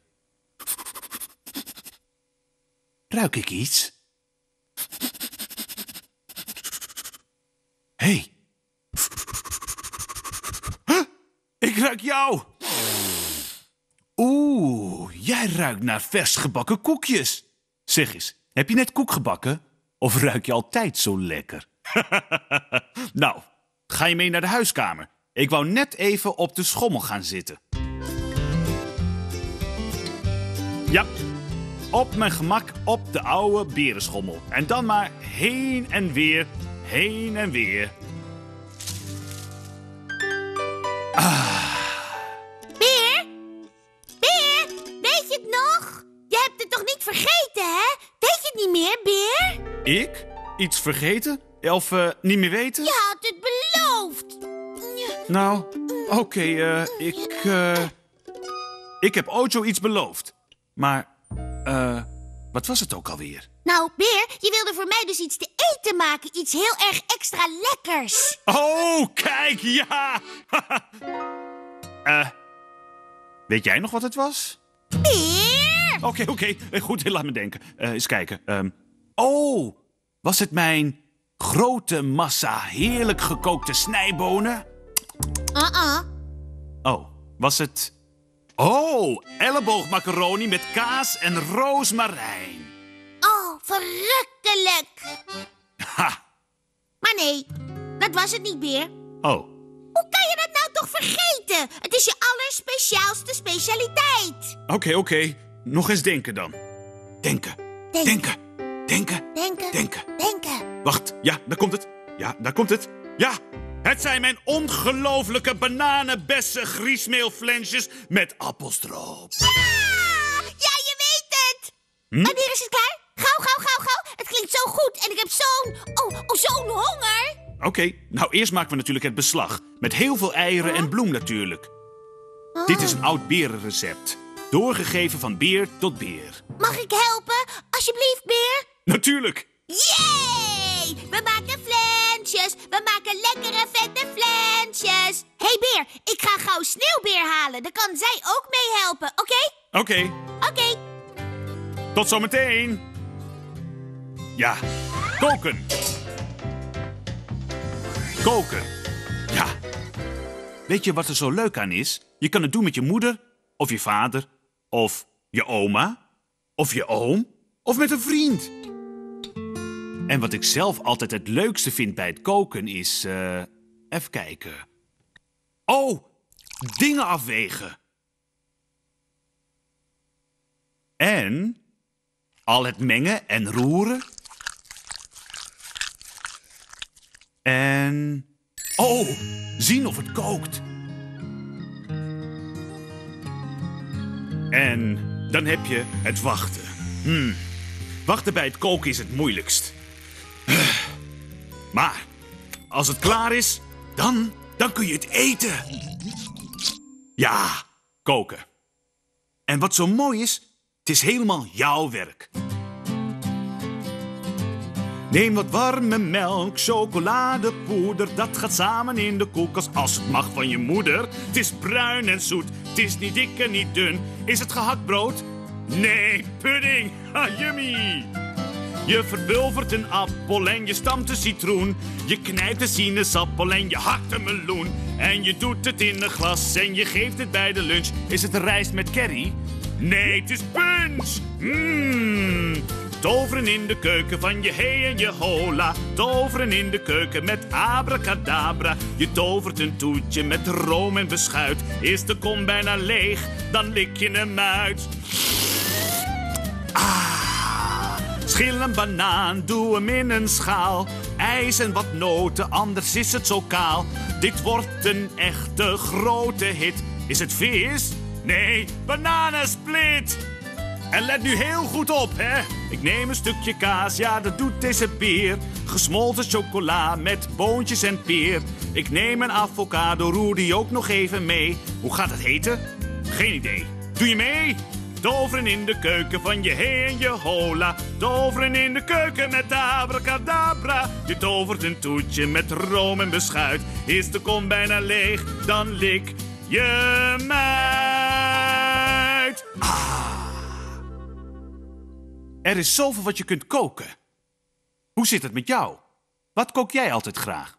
Ruik ik iets? Hé. Huh? Ik ruik jou. Oeh, jij ruikt naar vers gebakken koekjes. Zeg eens, heb je net koek gebakken? Of ruik je altijd zo lekker? Nou, ga je mee naar de huiskamer? Ik wou net even op de schommel gaan zitten. Ja, op mijn gemak op de oude berenschommel. En dan maar heen en weer, heen en weer. Beer? Beer, weet je het nog? Je hebt het toch niet vergeten, hè? Weet je het niet meer, Beer? Ik? Iets vergeten? Of niet meer weten? Je had het beloofd. Nou, oké, ik heb Ojo iets beloofd. Maar, wat was het ook alweer? Nou, Beer, je wilde voor mij dus iets te eten maken. Iets heel erg extra lekkers. Oh, kijk, ja! Weet jij nog wat het was? Beer! Oké, goed, laat me denken. Eens kijken. Oh, was het mijn grote massa heerlijk gekookte snijbonen? Oh, was het... Oh, elleboogmacaroni met kaas en roosmarijn. Oh, verrukkelijk. Ha! Maar nee, dat was het niet, Beer. Oh, Hoe kan je dat nou toch vergeten? Het is je allerspeciaalste specialiteit. oké. Nog eens denken dan. Denken. Wacht, ja, daar komt het. Ja, het zijn mijn ongelofelijke bananenbessen griesmeelflensjes met appelstroop. Ja, je weet het. Wanneer is het klaar? Gauw. Het klinkt zo goed en ik heb zo'n honger. Oké, nou eerst maken we natuurlijk het beslag. Met heel veel eieren en bloem natuurlijk. Dit is een oud berenrecept. Doorgegeven van beer tot beer. Mag ik helpen? Alsjeblieft, Beer. Natuurlijk. Yay! We maken flensjes. We maken lekkere, vette flensjes. Hé, Beer, ik ga gauw Sneeuwbeer halen. Dan kan zij ook mee helpen, oké? Oké. Oké. Tot zometeen. Ja, koken. Koken. Ja. Weet je wat er zo leuk aan is? Je kan het doen met je moeder, of je vader, of je oma, of je oom, of met een vriend. En wat ik zelf altijd het leukste vind bij het koken is... even kijken. Oh, dingen afwegen. En al het mengen en roeren. En... oh, zien of het kookt. En dan heb je het wachten. Wachten bij het koken is het moeilijkst. Maar als het klaar is, dan kun je het eten. Ja, koken. En wat zo mooi is, het is helemaal jouw werk. Neem wat warme melk, chocoladepoeder, dat gaat samen in de koelkast als het mag van je moeder. Het is bruin en zoet, het is niet dik en niet dun. Is het gehaktbrood? Nee, pudding. Ha, yummy. Je verpulvert een appel en je stampt een citroen. Je knijpt een sinaasappel en je hakt een meloen. En je doet het in een glas en je geeft het bij de lunch. Is het rijst met curry? Nee, het is punch. Toveren in de keuken van je hey en je hola. Toveren in de keuken met abracadabra. Je tovert een toetje met room en beschuit. Is de kom bijna leeg, dan lik je hem uit. Schil een banaan, doe hem in een schaal. IJs en wat noten, anders is het zo kaal. Dit wordt een echte grote hit. Is het vis? Nee, bananensplit. En let nu heel goed op, hè. Ik neem een stukje kaas, ja, dat doet deze beer. Gesmolten chocola met boontjes en peer. Ik neem een avocado, roer die ook nog even mee. Hoe gaat het heten? Geen idee. Doe je mee? Toveren in de keuken van je hey en je hola. Toveren in de keuken met abracadabra. Je tovert een toetje met room en beschuit. Is de kom bijna leeg, dan lik je hem uit. Er is zoveel wat je kunt koken. Hoe zit het met jou? Wat kook jij altijd graag?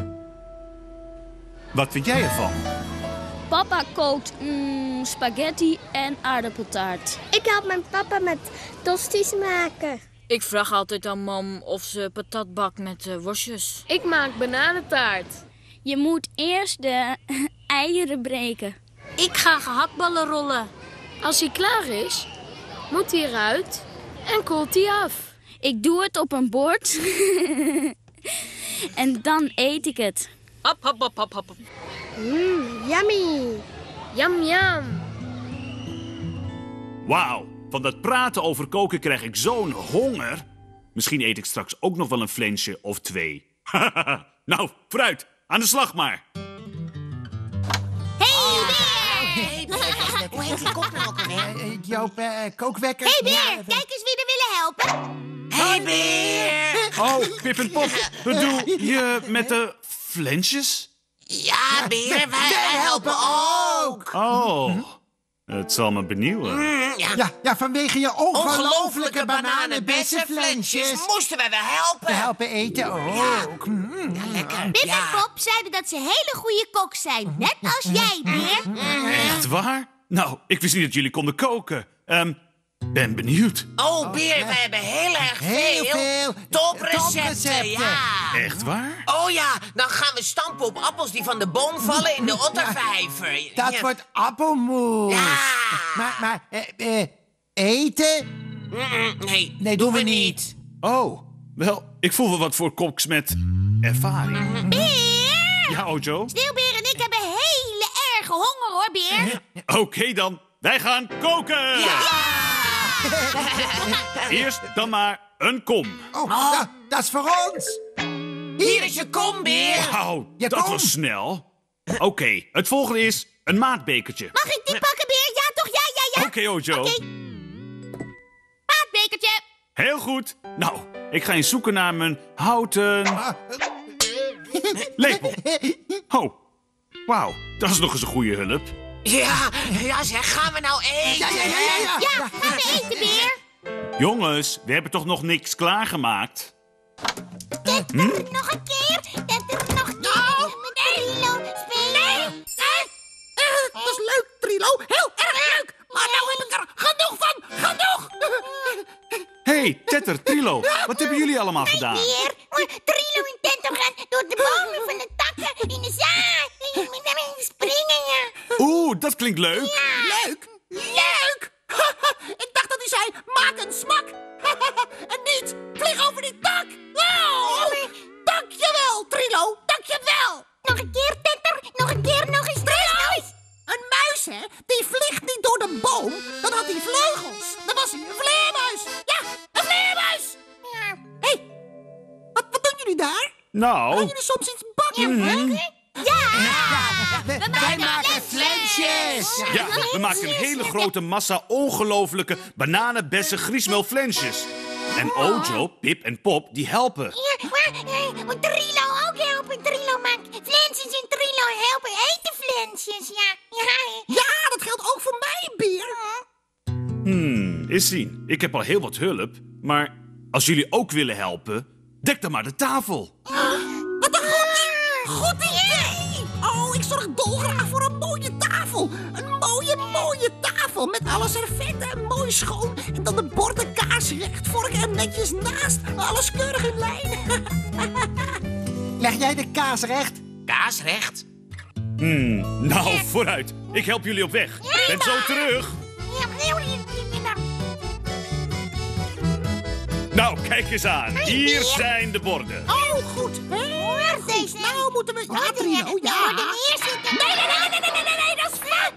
Wat vind jij ervan? Papa kookt spaghetti en aardappeltaart. Ik help mijn papa met tosti's maken. Ik vraag altijd aan mam of ze patat bakt met worstjes. Ik maak bananentaart. Je moet eerst de eieren breken. Ik ga gehaktballen rollen. Als hij klaar is, moet hij eruit en koelt hij af. Ik doe het op een bord en dan eet ik het. Hop, hop, hop, hop, hop. Yummy. Yum, yum. Wauw, van dat praten over koken krijg ik zo'n honger. Misschien eet ik straks ook nog wel een flensje of 2. Nou, vooruit, aan de slag maar. Hey, Beer! Hoe heet die kop nou ook alweer? Joop, kookwekker. Hey, Beer, kijk eens wie er willen helpen. Hey, Beer! Oh, Pip en Pop, bedoel je met de flensjes? Ja, Beer, wij helpen ook. Oh, het zal me benieuwen. Ja, vanwege je ongelofelijke bananenbessenflensjes moesten wij wel helpen. We helpen eten ook. Ja, lekker. Pip en Pop zeiden dat ze hele goede kok zijn. Net als jij, Beer. Echt waar? Nou, ik wist niet dat jullie konden koken. Ben benieuwd. Oh, Beer, wij hebben heel erg veel toprecepten. Ja. Echt waar? Oh ja, dan gaan we stampen op appels die van de boom vallen in de ottervijver. Dat wordt appelmoes. Ja. Maar eten? Nee, doen we niet. Oh, wel, ik voel wel wat voor koks met ervaring. Beer! Ja, Ojo? Sneeuwbeer en ik hebben hele erge honger, hoor, Beer. Oké dan, wij gaan koken! Ja! Eerst dan maar een kom. Oh, dat is voor ons. Hier is je kom, Beer. Wauw, Je dat kom. was snel. Oké, het volgende is een maatbekertje. Mag ik die pakken, Beer? Ja, toch? Ja. Oké, Ojo. Paardbekertje. Heel goed. Nou, ik ga eens zoeken naar mijn houten... lepel. Oh, wauw. Dat is nog eens een goede hulp. Ja zeg, gaan we nou eten? Ja, gaan we eten, Beer. Jongens, we hebben toch nog niks klaargemaakt? Nog een keer. Nog een keer. Met Trilo spelen. Dat is leuk, Trilo. Heel erg leuk. Maar nou heb ik er genoeg van. Genoeg. Hey, Tetter, Trilo, wat hebben jullie allemaal gedaan? Beer, Trilo en Tetter gaan door de bomen van de takken in de zaal. Springen, ja. Oeh, dat klinkt leuk. Leuk. Leuk. Ik dacht dat hij zei, maak een smak. En niet, vlieg over die tak. Oh, dankjewel, Trilo. Dankjewel. Nog een keer, Tetter. Nog een keer, nog eens. Trilo. Een muis, hè? Die vliegt niet door de boom. Dan had hij vleugels. Dan was hij een vleermuis. Ja, een vleermuis. Ja. Hé, wat doen jullie daar? Nou... Gaan jullie soms iets bakken, hè? Wij maken flensjes. Ja, we maken een hele grote massa ongelofelijke bananenbessen griesmeelflensjes. En Ojo, Pip en Pop, die helpen. Ja, maar Trilo ook helpen. Trilo maakt flensjes en Trilo helpen eten flensjes. Ja, dat geldt ook voor mij, Beer. Eens zien. Ik heb al heel wat hulp. Maar als jullie ook willen helpen, dek dan maar de tafel. Wat een goed idee. Oh, ik zorg dolgraag voor een mooie tafel. Een mooie tafel met alle servetten en mooi schoon. En dan de borden kaarsrecht, vorken er netjes naast. Alles keurig in lijn. Leg jij de kaas recht? Kaasrecht? Nou, vooruit. Ik help jullie op weg. Ben zo terug. Nou, kijk eens aan. Hier zijn de borden. Oh, goed. Nou moeten we... Ja, Trilo, ja. Nee, dat is fout.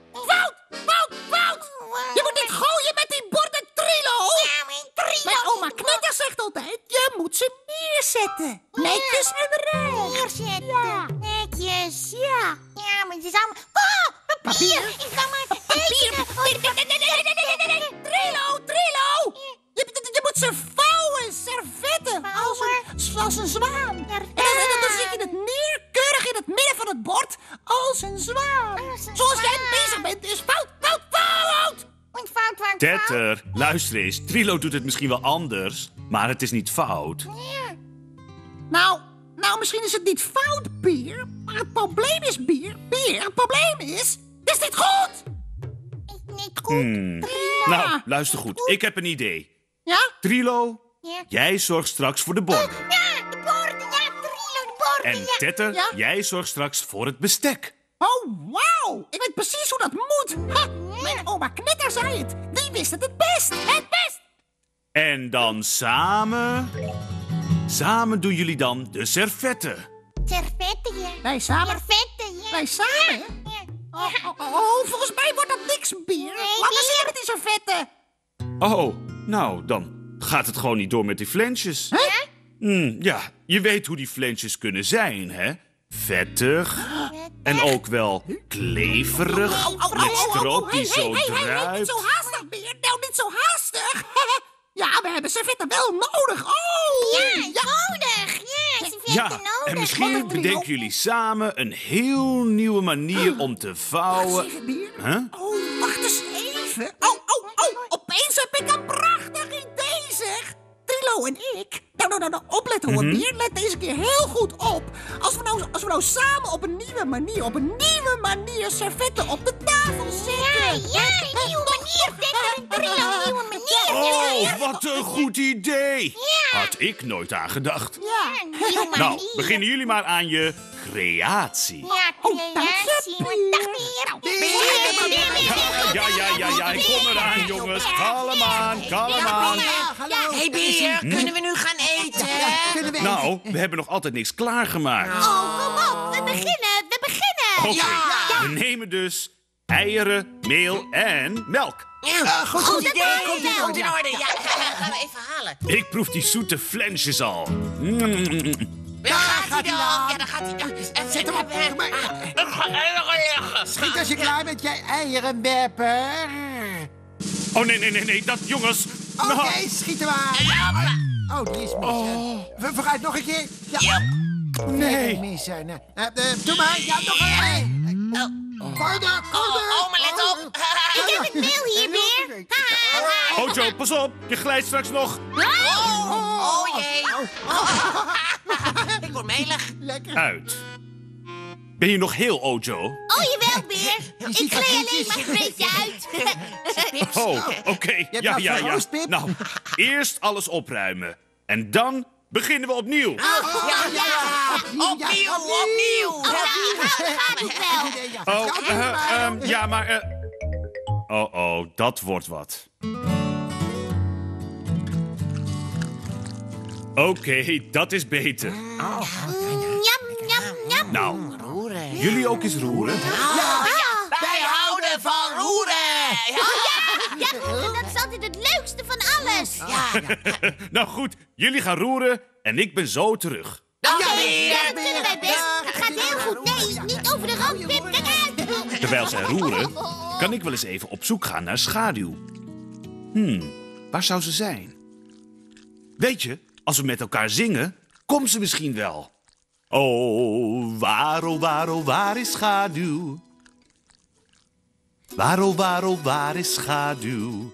Fout. Je moet niet gooien met die borden, Trilo. Mijn oma Knetter zegt altijd, je moet ze neerzetten. Netjes en rij. Neerzetten. Netjes, ja. Ja, maar het is allemaal... Oh, papier. Ik kan maar tekenen. Trilo. Je moet ze vouwen, servetten. Als een zwaan. En dan zet je het neer, keurig in het midden van het bord, als een zwaan. Zoals jij bezig bent, is fout. Tetter, luister eens. Trilo doet het misschien wel anders, maar het is niet fout. Nou, misschien is het niet fout, Beer. Maar het probleem is, Beer, het probleem is... Het is niet goed. Niet goed. Nou, luister goed. Ik heb een idee. Ja? Trilo, jij zorgt straks voor de borden. Ja, de borden. Ja, Trilo, de borden. En Tetter, jij zorgt straks voor het bestek. Oh, wauw. Ik weet precies hoe dat moet. Ha, mijn oma Knetter zei het. Die wist het best. Het best. En dan samen doen jullie dan de servetten. Servetten, ja. Wij samen? Servetten, ja. Wij samen? Oh, volgens mij wordt dat niks, Beer. Laat maar zitten met die servetten. Oh, nou, dan gaat het gewoon niet door met die flensjes. Ja, je weet hoe die flensjes kunnen zijn, hè? Vettig. En ook wel kleverig. Met stroop die zo druipt. Niet zo haastig, Beer. Nou, niet zo haastig. Ja, we hebben servetten wel nodig. Oh! Ja, nodig. Ja, servetten Ja, nodig. en misschien bedenken jullie samen een heel nieuwe manier om te vouwen. Huh? Oh, wacht eens even. Oh. Opeens heb ik een prachtig idee, zeg. Trilo en ik. Nou, opletten hoor, Beer. Let deze keer heel goed op. Als we nou samen op een nieuwe manier servetten op de tafel zetten. Ja, een nieuwe manier. Tetter en Trilo, een nieuwe manier. Oh, wat een goed idee. Had ik nooit aan gedacht. Ja, een nieuwe manier. Nou, beginnen jullie maar aan je creatie. Ja, creatie. Dag, Ja, ik kom eraan, jongens. Kalm aan. Hey, Beer, kunnen we nu gaan eten? Nou, we hebben nog altijd niks klaargemaakt. Oh, kom op. We beginnen. Oké, we nemen dus eieren, meel en melk. Goed idee. Komt in orde. Ja, gaan we even halen. Ik proef die zoete flensjes al. Daar gaat hij dan. Ja, daar gaat hij dan. Zet hem op. Schiet als je klaar bent, jij eierenwerper. Oh, nee, dat, jongens. Oké, schieten maar. Oh, die is mis. Vooruit nog een keer. Ja. Nee. Mis. Doe maar. Ja, nog een. Korder. Maar let op. Ik heb het meel hier, Beer. Ojo, pas op. Je glijdt straks nog Oh jee. Ik word melig. Lekker. uit. Ben je nog heel, Ojo? Oh, jawel, Beer. Ik glij alleen maar een beetje uit. Oh, oké. hebt Ja. nou verroest, Pip? Nou, eerst alles opruimen. En dan beginnen we opnieuw. Opnieuw. Gaat het wel. Ja, maar... Oh, dat wordt wat. Oké, dat is beter. Njam. Nou, Roeren. jullie ook eens roeren. Wij houden van roeren. Ja, dat is altijd het leukste van alles. Nou goed, jullie gaan roeren en ik ben zo terug. Ja, dat kunnen wij best. Het gaat heel goed. Nee, niet over de rand, Pip. Kijk uit. Terwijl zij roeren, kan ik wel eens even op zoek gaan naar schaduw. Waar zou ze zijn? Weet je, als we met elkaar zingen, komt ze misschien wel. Oh, waar is schaduw? Waar is schaduw?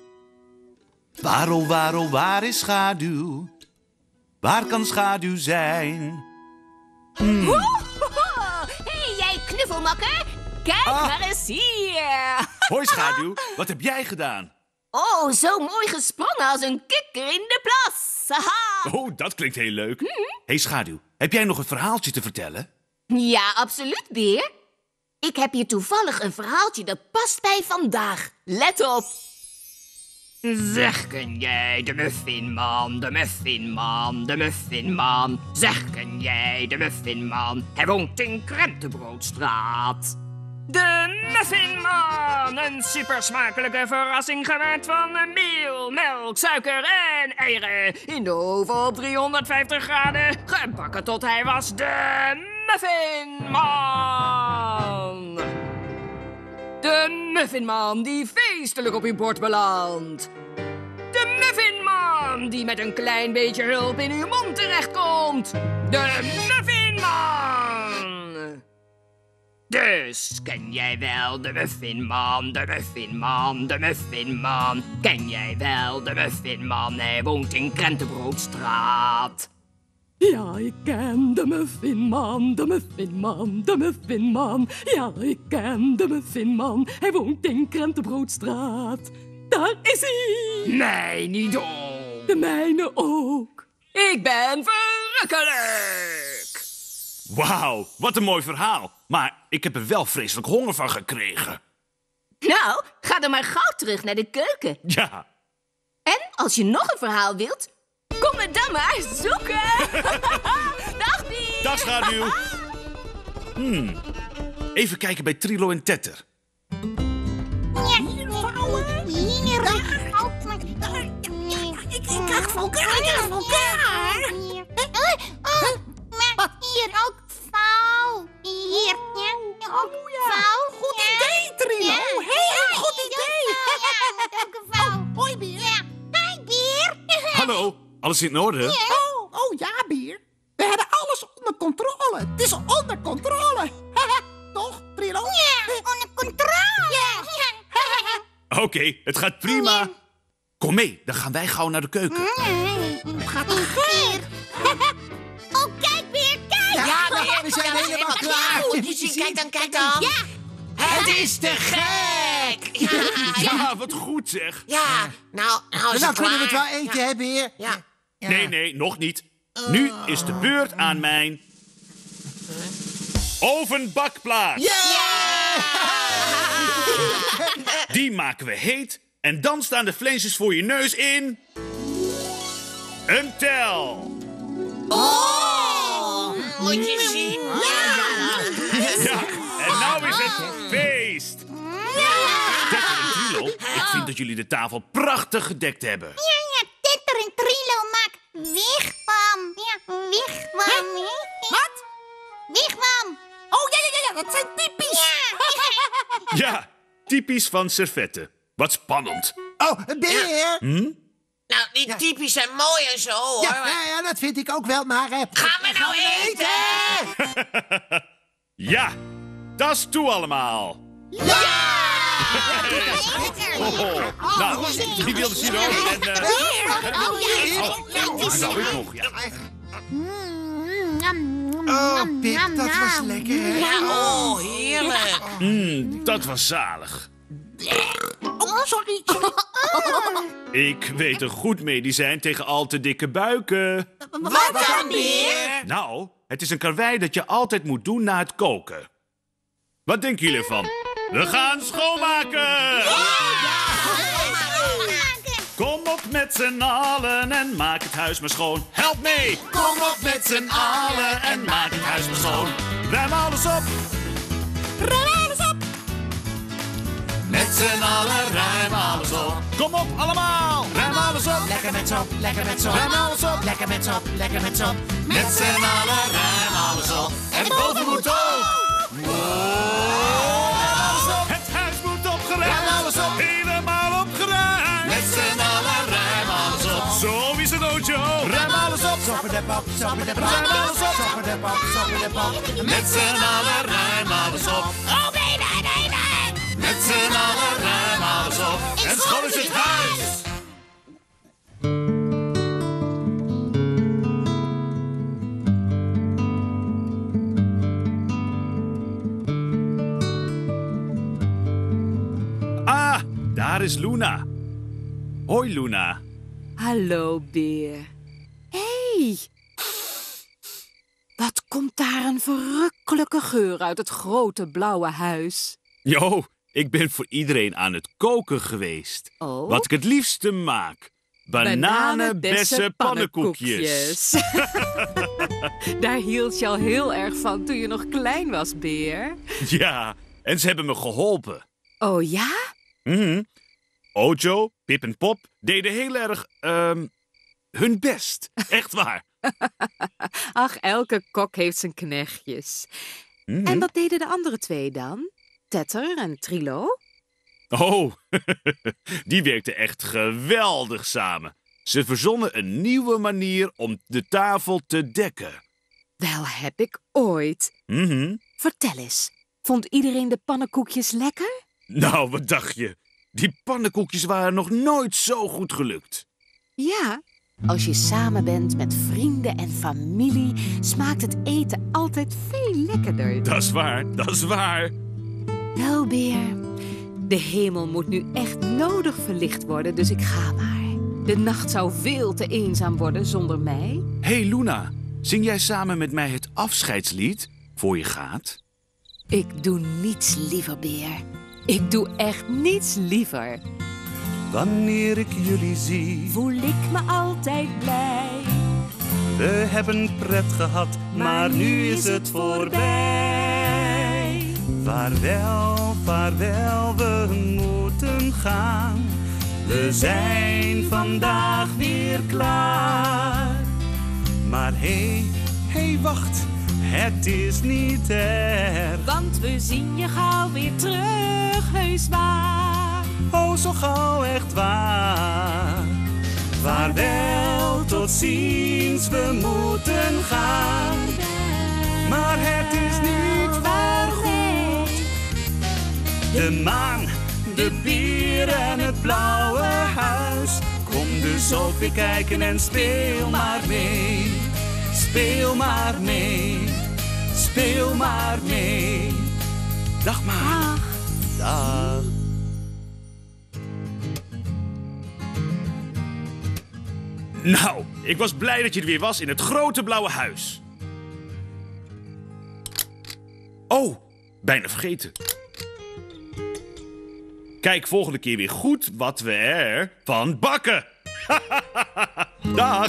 Waar is schaduw? Waar kan schaduw zijn? Hey, jij knuffelmakker. Kijk maar eens hier. Hoi schaduw, wat heb jij gedaan? Oh, zo mooi gesprongen als een kikker in de plas. Haha. Oh, dat klinkt heel leuk. Hey schaduw, heb jij nog een verhaaltje te vertellen? Ja, absoluut, Beer. Ik heb hier toevallig een verhaaltje dat past bij vandaag. Let op. Zeg, ken jij de muffinman, de muffinman, de muffinman? Zeg, ken jij de muffinman? Hij woont in Krentenbroodstraat. De muffinman, een supersmakelijke verrassing gemaakt van meel, melk, suiker en eieren. In de oven op 350 graden, gebakken tot hij was de muffinman. De muffinman die feestelijk op uw bord belandt. De muffinman die met een klein beetje hulp in uw mond terechtkomt. De muffinman. Dus ken jij wel de muffinman, de muffinman, de muffinman? Ken jij wel de muffinman? Hij woont in Krentenbroodstraat. Ja, ik ken de muffinman, de muffinman, de muffinman. Ja, ik ken de muffinman. Hij woont in Krentenbroodstraat. Daar is hij. Mij niet ook. De mijne ook. Ik ben verrukkelijk. Wauw, wat een mooi verhaal. Maar ik heb er wel vreselijk honger van gekregen. Nou, ga dan maar gauw terug naar de keuken. Ja. En als je nog een verhaal wilt, kom me dan maar zoeken. Dag, Bier. Dag, schaduw. Even kijken bij Trilo en Tetter. Ik krijg voor elkaar. Maar hier ook vouw. Hier, ook vouw. Goed idee, Trilo. Heel goed idee. Ook een vouw. Hoi, Beer. Hi, Beer. Hallo, alles in orde? Oh ja, Beer. We hebben alles onder controle. Het is onder controle. Toch, Trilo? Ja, onder controle. Oké, het gaat prima. Kom mee, dan gaan wij gauw naar de keuken. Het gaat toch Beer. Oh, kijk, Beer, kijk. Ja, we zijn helemaal klaar. Moet je zien, kijk dan. Ja. Het is te gek. Ja, wat goed zeg. Ja, nou is Dan het kunnen we het wel klaar. eten, hè, Beer? Ja. Nee, nog niet. Nu is de beurt aan mijn ovenbakplaat. Die maken we heet en dan staan de flensjes voor je neus in een tel. Moet je zien. Ja, en nou is het feest. Tetter en Trilo, ik vind dat jullie de tafel prachtig gedekt hebben. Ja, Tetter en Trilo maak wigwam. Ja, wigwam. Wat? Wigwam. Oh ja, dat zijn typisch. Ja, typisch van servetten. Wat spannend. Oh, Beer! Nou, niet typisch en mooi en zo, hoor. Ja, dat vind ik ook wel, maar... Gaan we nou eten? Ja, dat is toe allemaal. Nou, wie wil de siroop? Nou, ik nog, ja. Oh, Pip, dat was lekker, hè? Ja, heerlijk. Dat was zalig. Oh, sorry. Ik weet een goed medicijn tegen al te dikke buiken. Wat dan, Beer? Nou, het is een karwei dat je altijd moet doen na het koken. Wat denken jullie ervan? We gaan schoonmaken! Kom op met z'n allen en maak het huis maar schoon. Help mee! Kom op met z'n allen en maak het huis maar schoon. Ruim alles op! Ruim alles op. Met z'n allen ruim alles op. Kom op, allemaal! Ruim alles op! Lekker met zop, lekker met zop. Ruim alles op! Lekker met zop, lekker met zop. Met z'n allen ruim alles op. En boven moet ook! Het huis moet opgeruimd! Ruim alles op! Helemaal opgeruimd! Met z'n allen ruim alles op! Zo is het, Ojo! Ruim alles op! Sopperdepop, sopperdepop. Ruim alles op! Sopperdepop, sopperdepop. Met z'n allen ruim alles op! Oh, nee, nee, nee, nee. Met z'n allen ruim alles op! En schoon is het huis! Ah, daar is Luna. Hoi, Luna. Hallo, Beer. Hé! Wat komt daar een verrukkelijke geur uit het grote blauwe huis. Jo, ik ben voor iedereen aan het koken geweest. Oh? Wat ik het liefste maak. Bananenbessen pannenkoekjes. Daar hield je al heel erg van toen je nog klein was, Beer. Ja, en ze hebben me geholpen. Oh ja? Ojo, Pip en Pop deden heel erg, hun best. Echt waar. Ach, elke kok heeft zijn knechtjes. En wat deden de andere twee dan? Tetter en Trilo? Oh, die werkten echt geweldig samen. Ze verzonnen een nieuwe manier om de tafel te dekken. Wel heb ik ooit. Vertel eens, vond iedereen de pannenkoekjes lekker? Nou, wat dacht je? Die pannenkoekjes waren nog nooit zo goed gelukt. Ja, als je samen bent met vrienden en familie, smaakt het eten altijd veel lekkerder. Dat is waar, dat is waar. Wel, Beer, de hemel moet nu echt nodig verlicht worden, dus ik ga maar. De nacht zou veel te eenzaam worden zonder mij. Hey Luna, zing jij samen met mij het afscheidslied voor je gaat? Ik doe niets liever, Beer. Ik doe echt niets liever. Wanneer ik jullie zie, Voel ik me altijd blij. we hebben pret gehad, maar nu is het voorbij. Vaarwel, vaarwel, we moeten gaan. We zijn vandaag weer klaar. Maar hé, wacht, het is niet erg. Want we zien je gauw weer terug, heus waar. Oh, zo gauw, echt waar. Vaarwel, tot ziens, we moeten gaan. Maar het is niet voorgoed. De maan, de bier en het blauwe huis. Kom dus ook weer kijken en speel maar mee. Speel maar mee. Speel maar mee. Dag maar. Dag. Nou, ik was blij dat je er weer was in het grote blauwe huis. Oh, bijna vergeten. Kijk volgende keer weer goed wat we ervan bakken. Dag.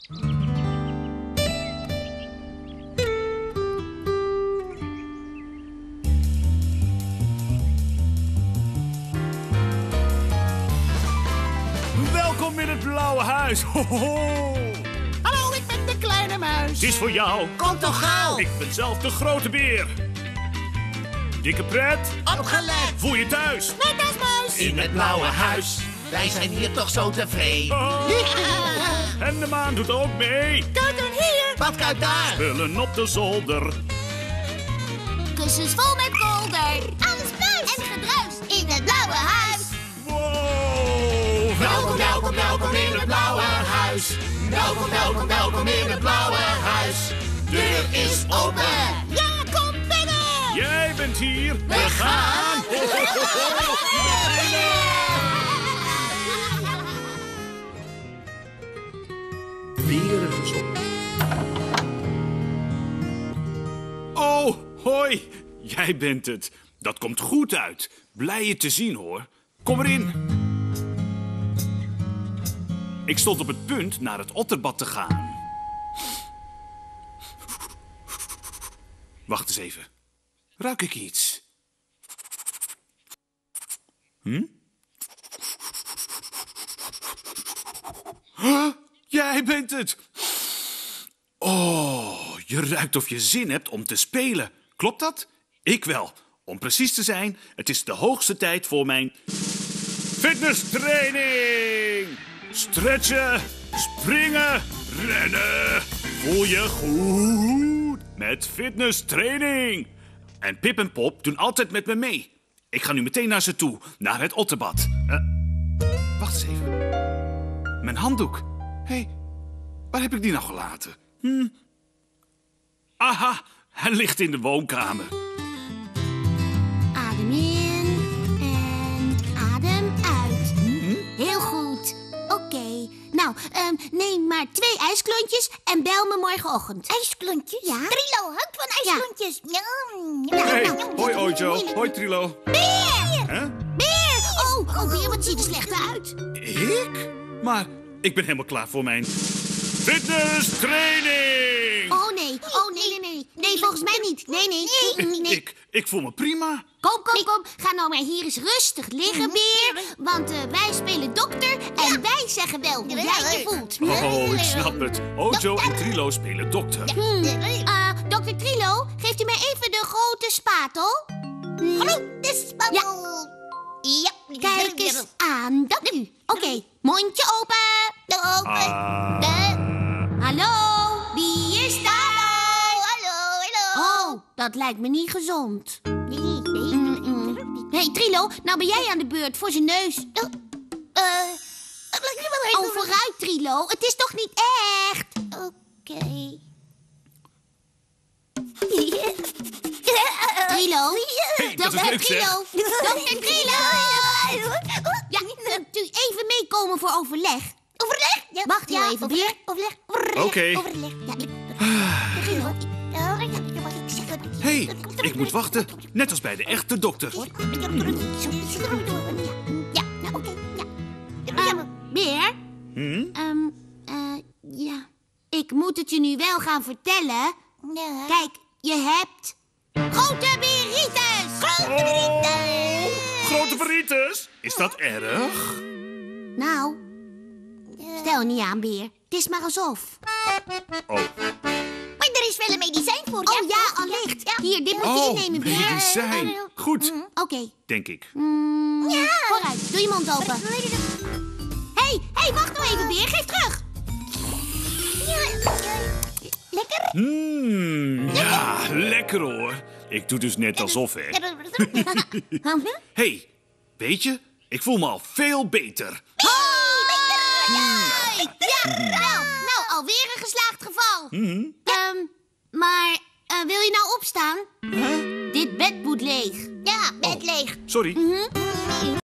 Welkom in het blauwe huis. Ho, ho, ho. Hallo, ik ben de kleine muis. Het is voor jou. Kom toch gauw. Ik ben zelf de grote beer. Dikke pret. Opgelet. Voel je thuis. Net als muis. In het blauwe huis. Wij zijn hier toch zo tevreden. Oh. En de maan doet ook mee. Kijk dan hier. Badkuip daar. Spullen op de zolder. Kussens vol met kolder. Alles pluis en gedruis in het blauwe huis. Wow. Welkom, welkom, welkom in het blauwe huis. Welkom, welkom, welkom in het blauwe huis. Deur is open. Ja, kom binnen. Jij bent hier. We gaan. Weer gezond. Oh, hoi. Jij bent het. Dat komt goed uit. Blij je te zien, hoor. Kom erin. Ik stond op het punt naar het otterbad te gaan. Wacht eens even. Ruik ik iets? Huh? Jij bent het. Oh, je ruikt of je zin hebt om te spelen. Klopt dat? Ik wel. Om precies te zijn, het is de hoogste tijd voor mijn fitnesstraining. Stretchen, springen, rennen. Voel je goed met fitnesstraining. En Pip en Pop doen altijd met me mee. Ik ga nu meteen naar ze toe, naar het otterbad. Wacht eens even. Mijn handdoek. Hé, waar heb ik die nou gelaten? Aha, hij ligt in de woonkamer. Adem in en adem uit. Heel goed. Oké. Nou, neem maar 2 ijsklontjes en bel me morgenochtend. IJsklontjes? Ja? Trilo houdt van ijsklontjes. Hey, hoi Ojo. Hoi Trilo. Beer! Hè? Beer! Oh, Beer, wat ziet er slecht uit. Ik? Maar ik ben helemaal klaar voor mijn fitnesstraining. Oh, nee. Nee, volgens mij niet. Nee. Ik voel me prima. Kom. Ga nou maar hier eens rustig liggen, Beer. Want wij spelen dokter en wij zeggen wel hoe jij je voelt. Oh, ik snap het. Ojo en Trilo spelen dokter. Dokter Trilo, geeft u mij even de grote spatel? Hallo, de spatel. Ja. Kijk eens aan. Dank u. Oké, mondje open. Hallo, wie is daar? Oh, dat lijkt me niet gezond. Hey, Trilo, nou ben jij aan de beurt voor zijn neus. Oh, vooruit, Trilo. Het is toch niet echt? Oké. Trilo? Hey, dat is Dokter leuk, zeg. Trilo? Dokter Trilo! Ja, kunt u even meekomen voor overleg? Overleg? Ja. Wacht heel even, Beer. Overleg. Oké. Overleg. Ja, Trilo. Hey, ik moet wachten. Net als bij de echte dokter. Ja, nou oké. Ja. Beer? Ja. Ik moet het je nu wel gaan vertellen. Ja. Kijk, je hebt grote berites! Grote veritas? Is dat erg? Nou, stel niet aan, Beer. Het is maar alsof. Oh. Maar er is wel een medicijn voor, Oh ja, allicht. Hier, dit moet je innemen, Beer. medicijn. Goed, Oké. denk ik. Vooruit, doe je mond open. Hey, wacht nou even, Beer. Geef terug. Lekker? Ja, lekker hoor. Ik doe dus net alsof, hè. Hey, weet je, ik voel me al veel beter. Nou, alweer een geslaagd geval. Maar wil je nou opstaan? Dit bed moet leeg. Ja, bed leeg. Sorry.